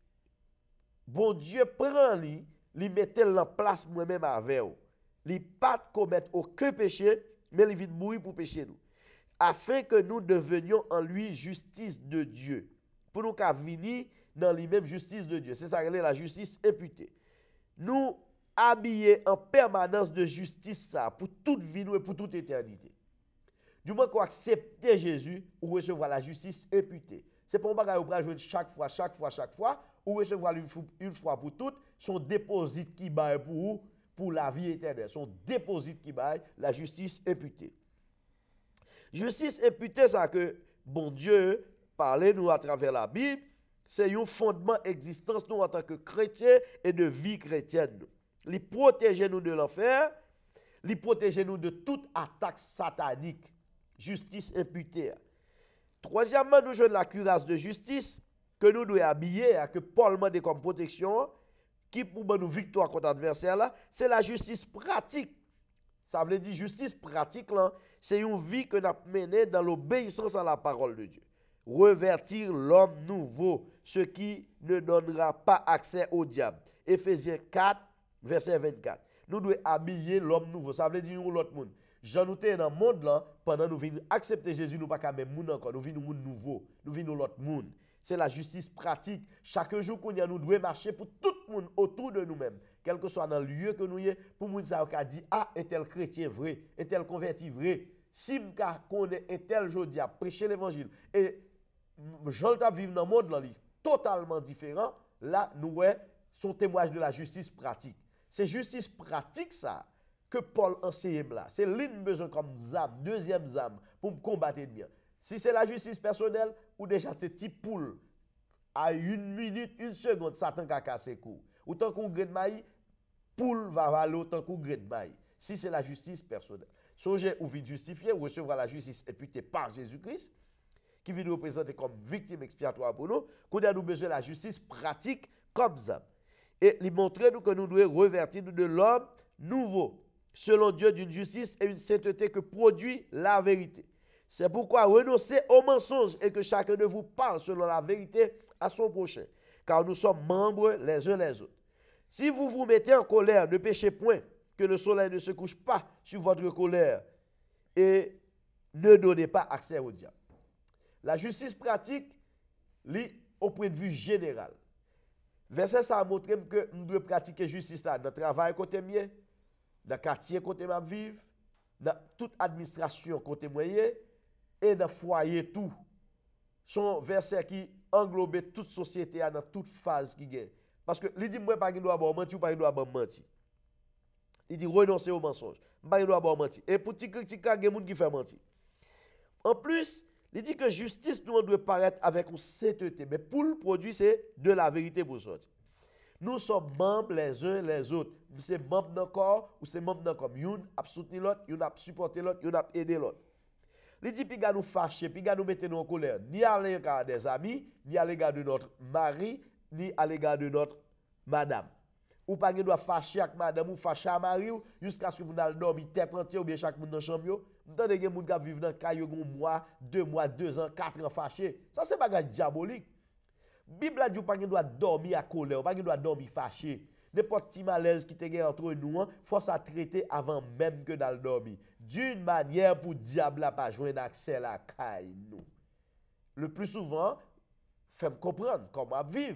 bon Dieu prend lui, il mettait en place moi-même avec vous. Il pas commettre aucun péché, mais il vient mourir pour pécher nous. Afin que nous devenions en lui justice de Dieu. Pour nous qu'à venir dans lui-même justice de Dieu. C'est ça qu'elle est la justice imputée. Nous habiller en permanence de justice ça, pour toute vie et pour toute éternité. Du moment qu'on accepte Jésus, ou recevoir la justice imputée. C'est pour pas qu'on va jouer chaque fois, ou recevoir une fois pour toutes, son déposit qui baille pour la vie éternelle. Son déposit qui baille la justice imputée. Justice imputée, ça que bon Dieu parlait nous à travers la Bible, c'est un fondement d'existence nous en tant que chrétiens et de vie chrétienne. Il protège nous de l'enfer, il protège nous de toute attaque satanique. Justice imputée. Troisièmement, nous jouons la cuirasse de justice que nous devons habiller, que Paul m'a dit comme protection, qui pour nous victoire contre l'adversaire là, c'est la justice pratique. Ça veut dire justice pratique là, c'est une vie que nous avons menée dans l'obéissance à la parole de Dieu. Revertir l'homme nouveau, ce qui ne donnera pas accès au diable. Éphésiens 4, verset 24. Nous devons habiller l'homme nouveau. Ça veut dire l'autre monde. Jean nous dans le monde là, pendant nous venons accepter Jésus, nous pas qu'à même monde encore, nous venons monde nouveau, nous venons l'autre monde. C'est la justice pratique. Chaque jour qu'on y a, nous devons marcher pour tout le monde autour de nous-mêmes, quel que soit dans le lieu que nous y est, pour nous dire ah, est tel chrétien vrai, est tel converti vrai. Si m'ka connaît un tel jodi à prêcher l'évangile et Jean t'a vivre dans le monde là, totalement différent, là nous son témoignage de la justice pratique. C'est justice pratique ça que Paul enseigne là. C'est l'une besoin comme zame, deuxième zame pour me combattre bien. Si c'est la justice personnelle ou déjà c'est petit poule à 1 minute, 1 seconde, Satan a cassé cou. Autant qu'on gré de maïs, poule va valer autant qu'on gré de maïs. Si c'est la justice personnelle. Songez ou vite justifier ou recevoir la justice imputée par Jésus-Christ, qui vient nous représenter comme victime expiatoire pour nous, qu'on a nous besoin de la justice pratique comme ça. Et lui montrer nous que nous devons revertir de l'homme nouveau, selon Dieu d'une justice et une sainteté que produit la vérité. C'est pourquoi renoncez au mensonge et que chacun de vous parle selon la vérité à son prochain, car nous sommes membres les uns les autres. Si vous vous mettez en colère, ne péchez point, que le soleil ne se couche pas sur votre colère et ne donnez pas accès au diable. La justice pratique, au point de vue général. Verset ça a montré que nous devons pratiquer justice là dans le travail côté mien, dans le quartier côté ma vivre, dans toute administration côté moyen et dans le foyer tout. Son verset qui englobe toute société dans toute phase qui gagne. Parce que il dit moi pas qu'il doit mentir ou pas qu'il doit mentir. Il dit renoncer au mensonge. Pas qu'il doit mentir. Et pour critiquer il y a des gens qui fait mentir. En plus, il dit que justice nous doit paraître avec une sainteté. Mais pour le produit, c'est de la vérité pour sortir. Nous sommes membres les uns les autres. C'est membres d'un corps ou c'est membres d'un corps. Une a soutenu l'autre, une a supporté l'autre, une a aidé l'autre. Il dit puis nous fâcher, puis nous mettre en colère, ni à l'égard des amis, ni à l'égard de notre mari, ni à l'égard de notre madame. Ou pas doit fâcher avec madame ou fâcher avec mari jusqu'à ce que vous n'allez dormir tête entière ou bien chaque monde dans chambre. M'entendez que des gens qui vivent dans caillou un mois, 2 mois, 2 ans, 4 ans fâché. Ça c'est bagage diabolique. Bible a dit pas doit dormir à colère, pas doit dormir fâché. N'importe petit malaise qui te gagne entre nous, faut ça traiter avant même que dans le dormir. D'une manière pour diable n'a pas joindre accès à la caille nous. Le plus souvent, fait-moi comprendre comment vivre.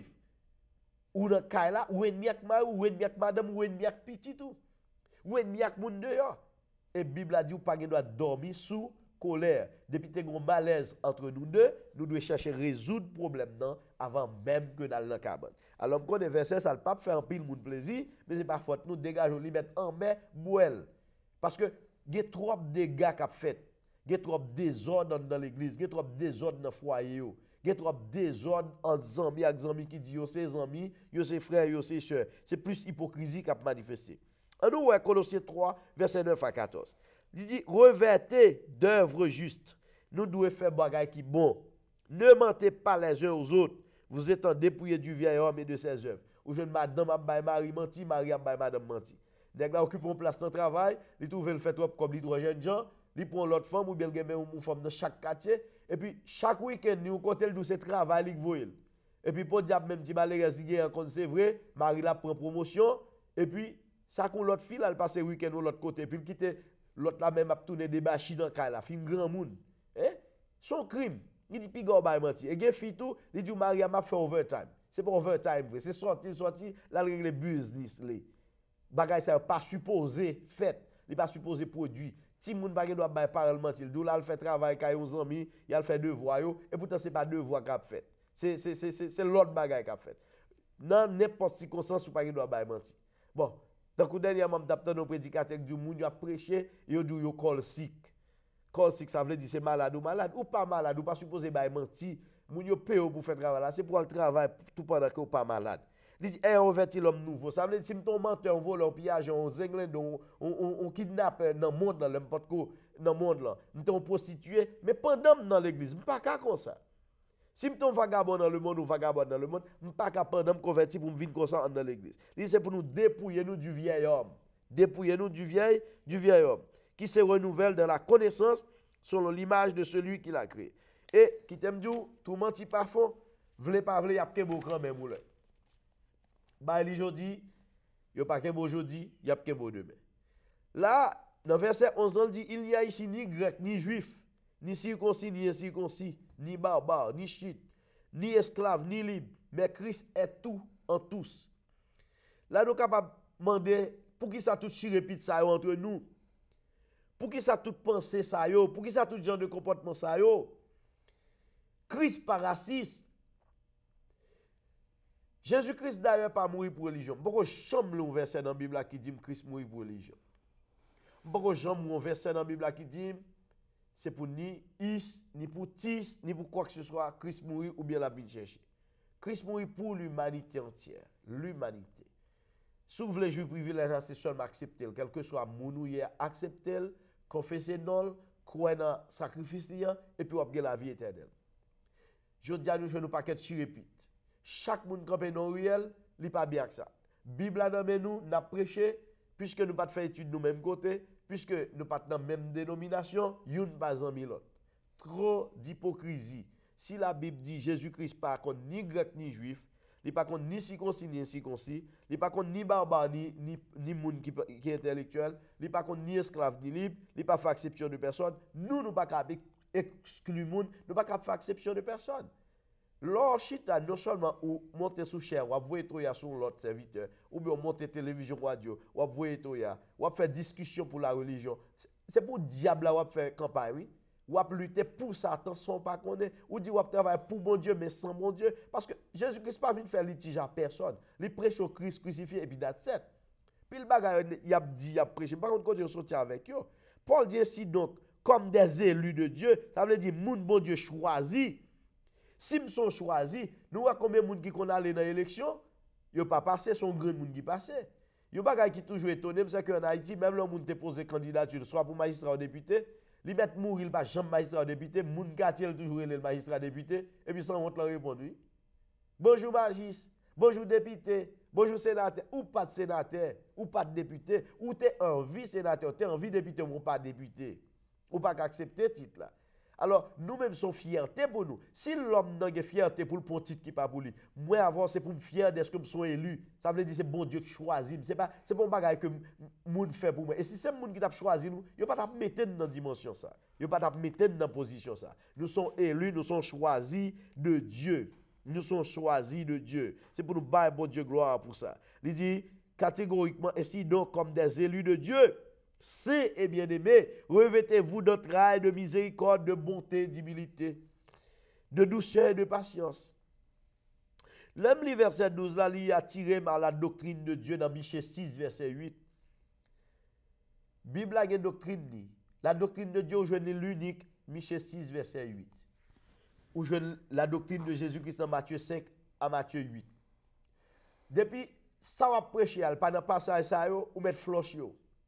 Ou dans caille là, ou ennemi avec mari, ou ennemi avec madame, ou ennemi avec petit tout. Ou ennemi avec moun dehors. Et Bible a dit ou pas doit dormir sous colère. Depuis que un malaise entre nous deux, nous devons chercher à résoudre le problème avant même que dans le cabane. Alors, quand des versets, ça ne peut pas faire un pile de plaisir, mais ce n'est pas faute. Nous dégageons, nous mettre en main, bouelle. Parce que il y a trop de dégâts qui ont fait. Il y a trop de désordre dans l'église, il y a trop de désordre dans le foyer. Il y a trop de désordre entre amis avec amis qui disent c'est amis, c'est frères, c'est sœurs. C'est plus hypocrisie qui a manifesté. En nous, Colossiens 3, verset 9 à 14. Il dit, revêtez d'œuvres justes. Nous devons faire bagaille qui bon. Ne mentez pas les uns aux autres. Vous êtes en dépouillé du vieil homme et de ses œuvres. Ou jeune madame a bail mari menti, mari a bail madame menti. Nèg la occupe une place dans le travail, il trouve le fait trop comme l'hydrogène gens, il prend l'autre femme ou bien il une femme dans chaque quartier et puis chaque week-end nous côté le c'est travail il voit. Et puis pour diable même si malheureux c'est vrai, mari la prend promotion et puis ça qu'on l'autre fille elle passe week-end de l'autre côté puis quitter l'autre la même a tourner des machines dans caille la film grand monde. Son crime. Il dit pigo bail menti. Et gen fi tout, il dit mari m'a fait overtime. C'est pas overtime vrai, c'est sorti la règle business les. Bagay ça pas supposé fait, il pas supposé produit. Ti moun bagay doit bail parole mentir. Dou là il fait travail kay yon ami, il fait devoir yo et pourtant c'est pas devoir qu'a fait. C'est l'autre bagay qu'a fait. Dans n'importe circonstance ou pas doit bail mentir. Bon, donc dernièrement m't'attend nos prédicateurs du moun a prêché, yo dit yo call sick. Call sick ça veut dire c'est malade ou pas malade ou pas supposé bail mentir. Moun yo paye pour faire travail là, c'est pour le travail tout pendant que ou pas malade. Il dit, on revêtit l'homme nouveau. Ça veut dire, si ton menteur, un voleur, un pillage, un zinglin, un kidnappeur dans le monde, dans n'importe quoi, dans le monde, là, un prostitué, mais pendant dans l'église, je ne suis pas comme ça. Si je suis vagabond dans le monde ou vagabond dans le monde, je ne suis pas pendant me convertir pour me venir comme ça dans l'église. C'est pour nous dépouiller nous du vieil homme. Dépouiller nous du vieil homme, qui se renouvelle dans la connaissance selon l'image de celui qui l'a créé. Et qui t'aime dit, tout menti par fond, vle pas vle, y a que beau grand même ou là. Bah, li jodi, yo pas qu'un beau jodi, y a qu'un beau demain. Là, dans verset 11, on dit, il n'y a ici ni grec, ni juif, ni circoncis, ni incirconcis, ni barbare, ni chite, ni esclave, ni libre, mais Christ est tout en tous. Là, nous sommes capables de demander, pour qui ça tout chirépite ça entre nous? Pour qui ça tout pensée ça yo? Pour qui ça tout genre de comportement ça yo? Christ pas raciste. Jésus-Christ d'ailleurs pas mourir pour religion. Pourquoi jamais un verset dans la Bible qui dit que Christ mourir pour religion? Pourquoi jamais un verset dans la Bible qui dit c'est pour ni is, ni pour tis, ni pour quoi que ce soit, Christ mourir ou bien la vie chercher. Christ mourir pour l'humanité entière. L'humanité. S'ouvre les juifs privilégiés, c'est seulement accepter, quel que soit mon ou hier, accepter, confesser non, croire dans le sacrifice et puis avoir la vie éternelle. Je dis à nous, je ne pas qu'être chirépite. Chaque monde qui est dans le réel, il n'est pas bien que ça. Bible a nommé nous, n'a prêché, puisque nous pas fait études nous même côté, puisque nous pas dans la même dénomination, nous pas en l'autre. Trop d'hypocrisie. Si la Bible dit Jésus-Christ pas contre ni grec ni juif, il pas contre ni circoncis ni incirconcis, il pas contre ni barbare ni monde qui est intellectuel, il pas contre ni esclave ni libre, il pas fait exception de personne. Nous pas capable exclure monde, nous pas capable faire exception de personne. Lors chita non seulement ou monter sous chair, ou voyer toya sur l'autre serviteur, ou bien monter télévision radio, ou voyer toya, ou faire discussion pour la religion. C'est pour diable là ou faire campagne, oui. Ou lutter pour Satan sans pas connaître, ou dit ou travailler pour bon Dieu mais sans bon Dieu, parce que Jésus-Christ pas venu faire litige à personne. Il prêche au Christ crucifié et puis that's it. Puis le bagage il a dit il a prêché, par contre quand il sorti avec eux. Paul dit ainsi donc comme des élus de Dieu, ça veut dire moun bon Dieu choisi. Si nous sommes choisis, nous voyons combien de gens qui sont allés dans l'élection, ils n'ont pas passé, son grand monde qui passé. Il y a des gens qui sont toujours étonnés, c'est qu'en Haïti, même le monde qui pose candidature, soit pour magistrat ou député, ils mettent mourir, pas jamais magistrat ou député, le monde qui a toujours le magistrat député, et puis sans honte leur répondre, oui. Bonjour magistrat, bonjour député, bonjour sénateur, ou pas de sénateur, ou pas de député, ou tu es en vie sénateur, tu es en vie député, ou pas député, ou pas accepter ce titre là. Alors, nous-mêmes sommes fierté pour nous. Si l'homme n'a pas fierté pour le titre qui n'est pas pour lui, moi avant, c'est pour me fier d'être que je sois élu. Ça veut dire que c'est bon Dieu qui choisit. Ce n'est pas un bagage que le monde fait pour moi. Et si c'est le monde qui t'a choisi, nous, il ne va pas mettre dans la dimension ça. Il ne va pas mettre dans la position ça. Nous sommes élus, nous sommes choisis de Dieu. Nous sommes choisis de Dieu. C'est pour nous battre, bon Dieu, gloire pour ça. Il dit catégoriquement, ainsi donc, comme des élus de Dieu, c'est et bien-aimés, revêtez-vous d'entrailles, de miséricorde, de bonté, d'humilité, de douceur et de patience. L'homme, le verset 12, là, il a tiré par la doctrine de Dieu dans Michée 6, verset 8. Bible a une doctrine. La doctrine de Dieu, je l'ai l'unique, Michée 6, verset 8. Ou je la doctrine de Jésus-Christ dans Matthieu 5 à Matthieu 8. Depuis, ça va prêcher, pendant passage ça, ou mettre floche.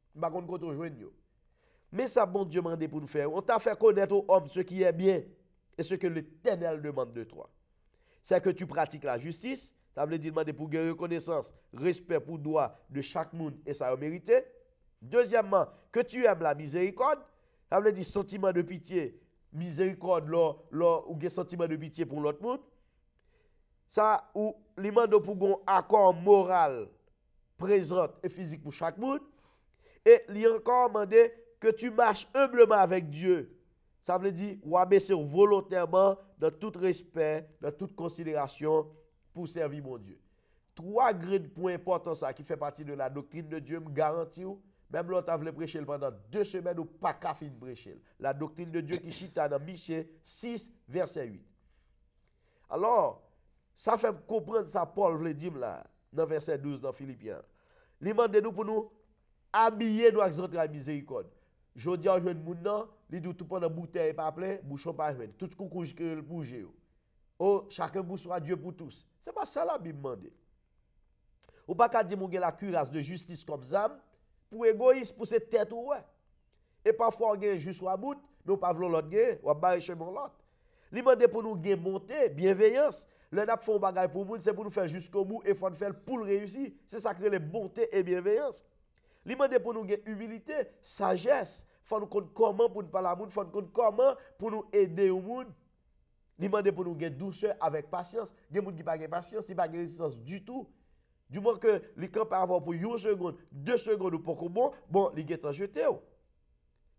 Mais ça, bon Dieu m'a demandé pour nous faire. On t'a fait connaître aux hommes ce qui est bien et ce que l'Éternel demande de toi. C'est que tu pratiques la justice. Ça veut dire demander pour gagner reconnaissance, respect pour droit de chaque monde et ça a mérité. Deuxièmement, que tu aimes la miséricorde. Ça veut dire sentiment de pitié, miséricorde, ou un sentiment de pitié pour l'autre monde. Ça, ou les mandats pour un accord moral présent et physique pour chaque monde. Et il a encore demandé que tu marches humblement avec Dieu. Ça veut dire ou abaisser volontairement dans tout respect, dans toute considération pour servir mon Dieu. Trois grands points importants ça qui fait partie de la doctrine de Dieu me garantit même l'autre a voulu prêcher pendant 2 semaines ou pas qu'à fin prêcher. La doctrine de Dieu qui chita dans Michée 6 verset 8. Alors, ça fait comprendre ça Paul veut dire là dans verset 12 dans Philippiens. Il demande nous pour nous habiller nous avec la miséricorde. Je dis à jeune moun nan, li dit tout pendant bouteille pas plein, bouchon pas plein. Tout coucouge que le bouge. Oh, chacun bouge soit Dieu pour tous. C'est pas ça la Bible demande. Ou pas qu'à dire mon la cuirasse de justice comme ça pour égoïste pour cette tête ou ouais. Et parfois on gagne juste à bout, mais on pas vouloir l'autre gagne, ou barrer chez mon l'autre. Li demande pour nous gagne monter, bienveillance. Le n'a font bagage pour nous, c'est pour nous faire jusqu'au bout et faut faire pour réussir. C'est ça que les bonté et bienveillance. Li demande pour nous gagne humilité, sagesse. Faut nous connaître comment pour nous parler à monde, faut nous connaître comment pour nous aider au monde. Li demande pour nous gagne douceur avec patience. Des monde qui pas gagne patience, qui pas gagne résistance du tout. Du moins que les camps par avoir pour 1 seconde, 2 secondes ou pas bon, li gagne jeté.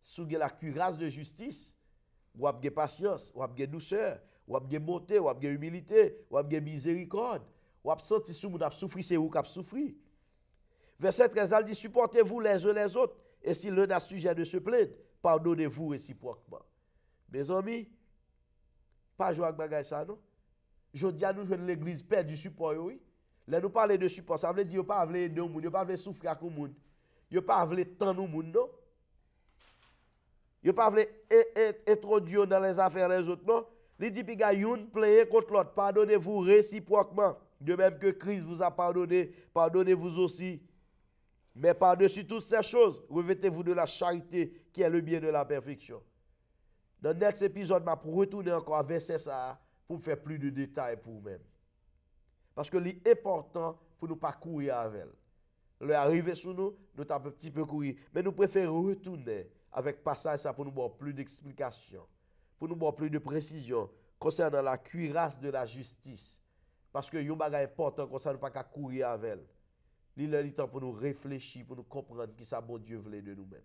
sous la cuirasse de justice, ou avez patience, ou avez douceur, ou avez bonté, ou avez humilité, ou avez miséricorde, ou avez senti sous moun ap souffri, c'est vous qui avez souffri. Verset 13, elle dit, supportez-vous les uns les autres, et si l'un a sujet de se plaindre, pardonnez-vous réciproquement. Mes amis, pas jouer avec bagay ça, non? Je dis à nous, je l'église perd du support, oui. Là, nous parlons de support, ça veut dire, vous ne pas aider nous, vous ne pas souffrir avec nous, vous ne pas tant nous, non? Vous ne pas introduire dans les affaires des autres, non? Il dit, piga youn plaît contre l'autre, pardonnez-vous réciproquement. De même que Christ vous a pardonné, pardonnez-vous aussi. Mais par-dessus toutes ces choses, revêtez-vous de la charité qui est le bien de la perfection. Dans le next épisode, je vais retourner encore à verset ça pour me faire plus de détails pour vous-même. Parce que l'important pour nous pas courir avec elle. Le arriver sur nous, nous avons un petit peu courir. Mais nous préférons retourner avec passage ça pour nous avoir plus d'explications, pour nous avoir plus de précision concernant la cuirasse de la justice. Parce que yon bagay important concernant pas qu'à courir avec elle. Il est le temps pour nous réfléchir, pour nous comprendre qui ça bon Dieu voulait de nous-mêmes.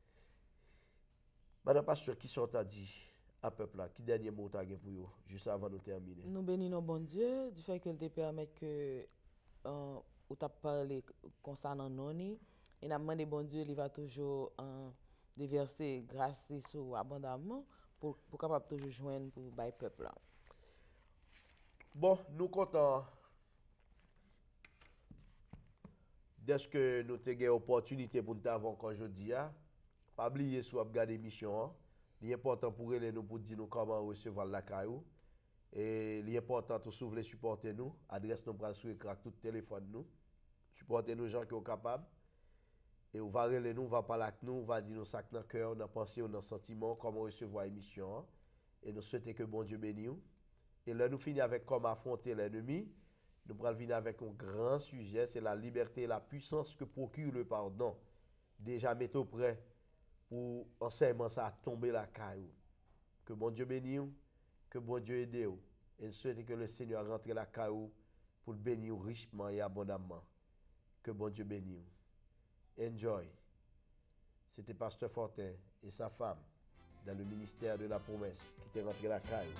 Madame Pasteur, qui sont à dire à peuple là, qui dernier mot t'as pour vous, juste avant de terminer? Nous bénissons bon Dieu du fait qu'il te permet que ou t'a parlé concernant nous et n'a demandé bon Dieu il va toujours déverser grâce sur abondamment pour capable toujours joindre pour bail peuple là. Bon, nous comptons dès que nous avons une opportunité pour nous avoir encore aujourd'hui, pas oublier sur regarder l'émission. L'important pour nous pour dire nous comment recevoir la caillou. Et l'important tout si vous voulez supporter nous, adresse nous pour sur l'écran tout téléphone nous. Supporter nous gens qui sont capables. Et on va relayer nous, on va parler avec nous, on va dire nous ça dans le cœur, dans la pensée, dans le sentiment, comment recevoir l'émission. Et nous souhaitons que bon Dieu bénisse nous. Et là nous finissons avec comment affronter l'ennemi. Nous allons venir avec un grand sujet, c'est la liberté et la puissance que procure le pardon. Déjà mettez prêt pour enseignement ça à tomber la caillou. Que bon Dieu bénisse, que bon Dieu aide vous. Et souhaite que le Seigneur rentre la caillou pour le bénir richement et abondamment. Que bon Dieu bénisse. Enjoy. C'était Pasteur Fortin et sa femme dans le ministère de la promesse qui est rentré la caillou.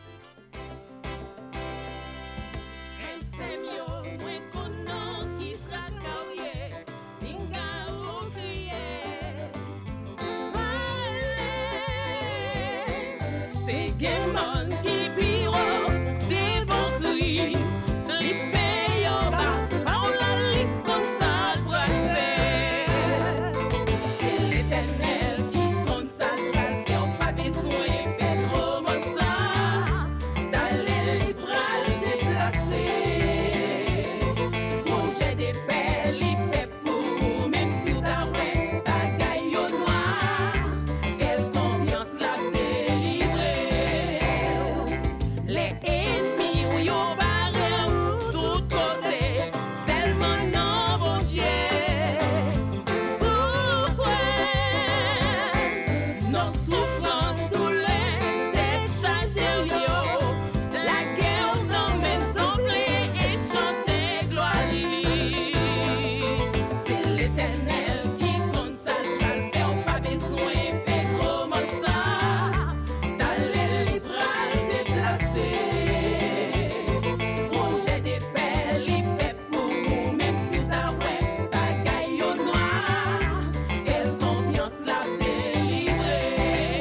Game on qui piro devant Christ, li fait yoba, parole li comme ça c'est l'Éternel qui consacre la faire, pas besoin d'être comme ça, d'aller les bras déplacer, projet des belles, il fait pour même si vous avez bagaille au noir, quelle confiance la les ennemis ou yo barré ou tout côté, seulement non bon Dieu. Pourquoi nos souffrances, douleurs, déchargées yo, la guerre non mène sembler et chanter gloire. C'est l'Éternel qui consacre à faire, pas besoin de trop mal ça, d'aller les bras déplacés. Projet des belles, il fait pour nous, même si t'as ouais, bagaille au noir, quelle confiance la délivrer.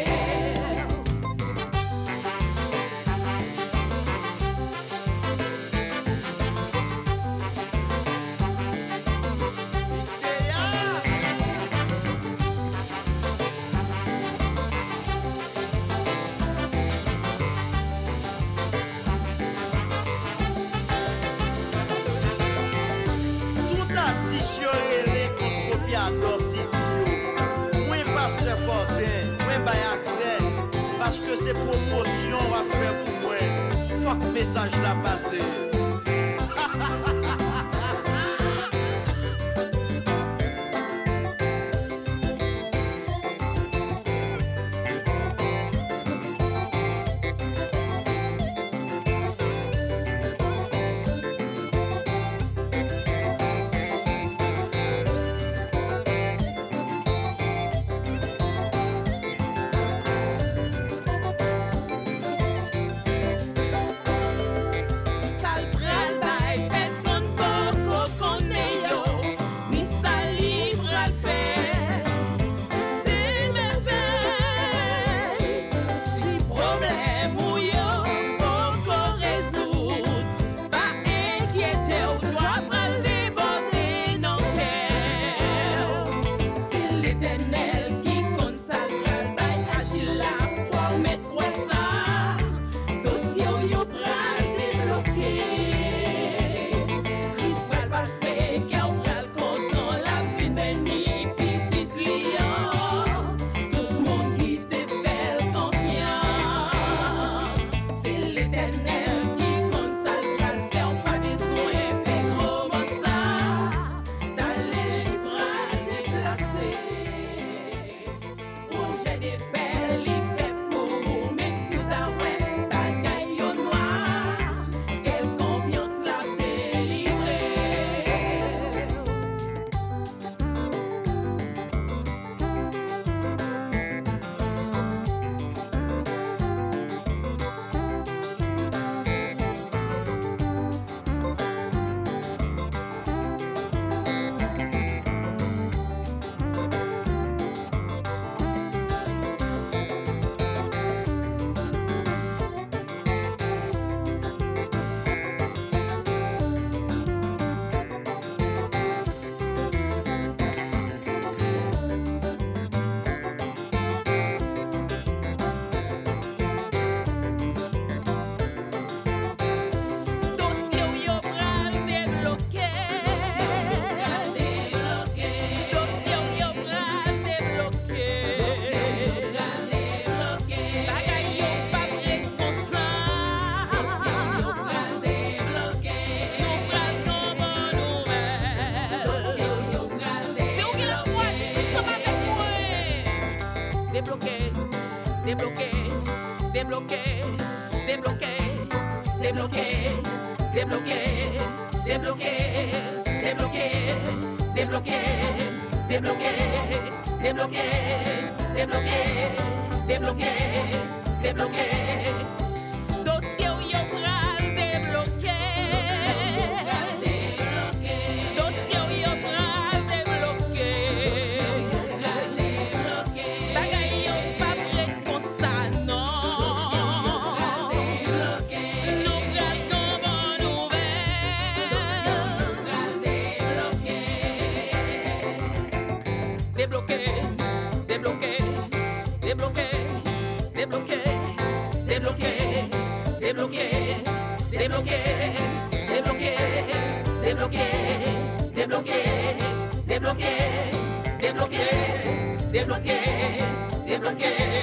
Tout addition les copiador City. Moi Pasteur Fortin, moi bay accès parce que c'est promotion à faire pour moi. Faut que message la passer. débloqué, débloqué, débloqué, débloqué, débloqué, débloqué, débloqué, débloqué, débloqué, débloqué, débloqué, débloqué, débloqué. Dossier où yo pral débloqué. Dossier où yo pral débloqué. Bagay yo pa prêt comme ça, non. Nous pral gon bon nouvelle. Débloqué, débloqué, débloqué, débloqué, débloqué, débloqué, débloqué, débloqué, débloqué, débloqué, débloqué, débloqué, débloqué, débloqué.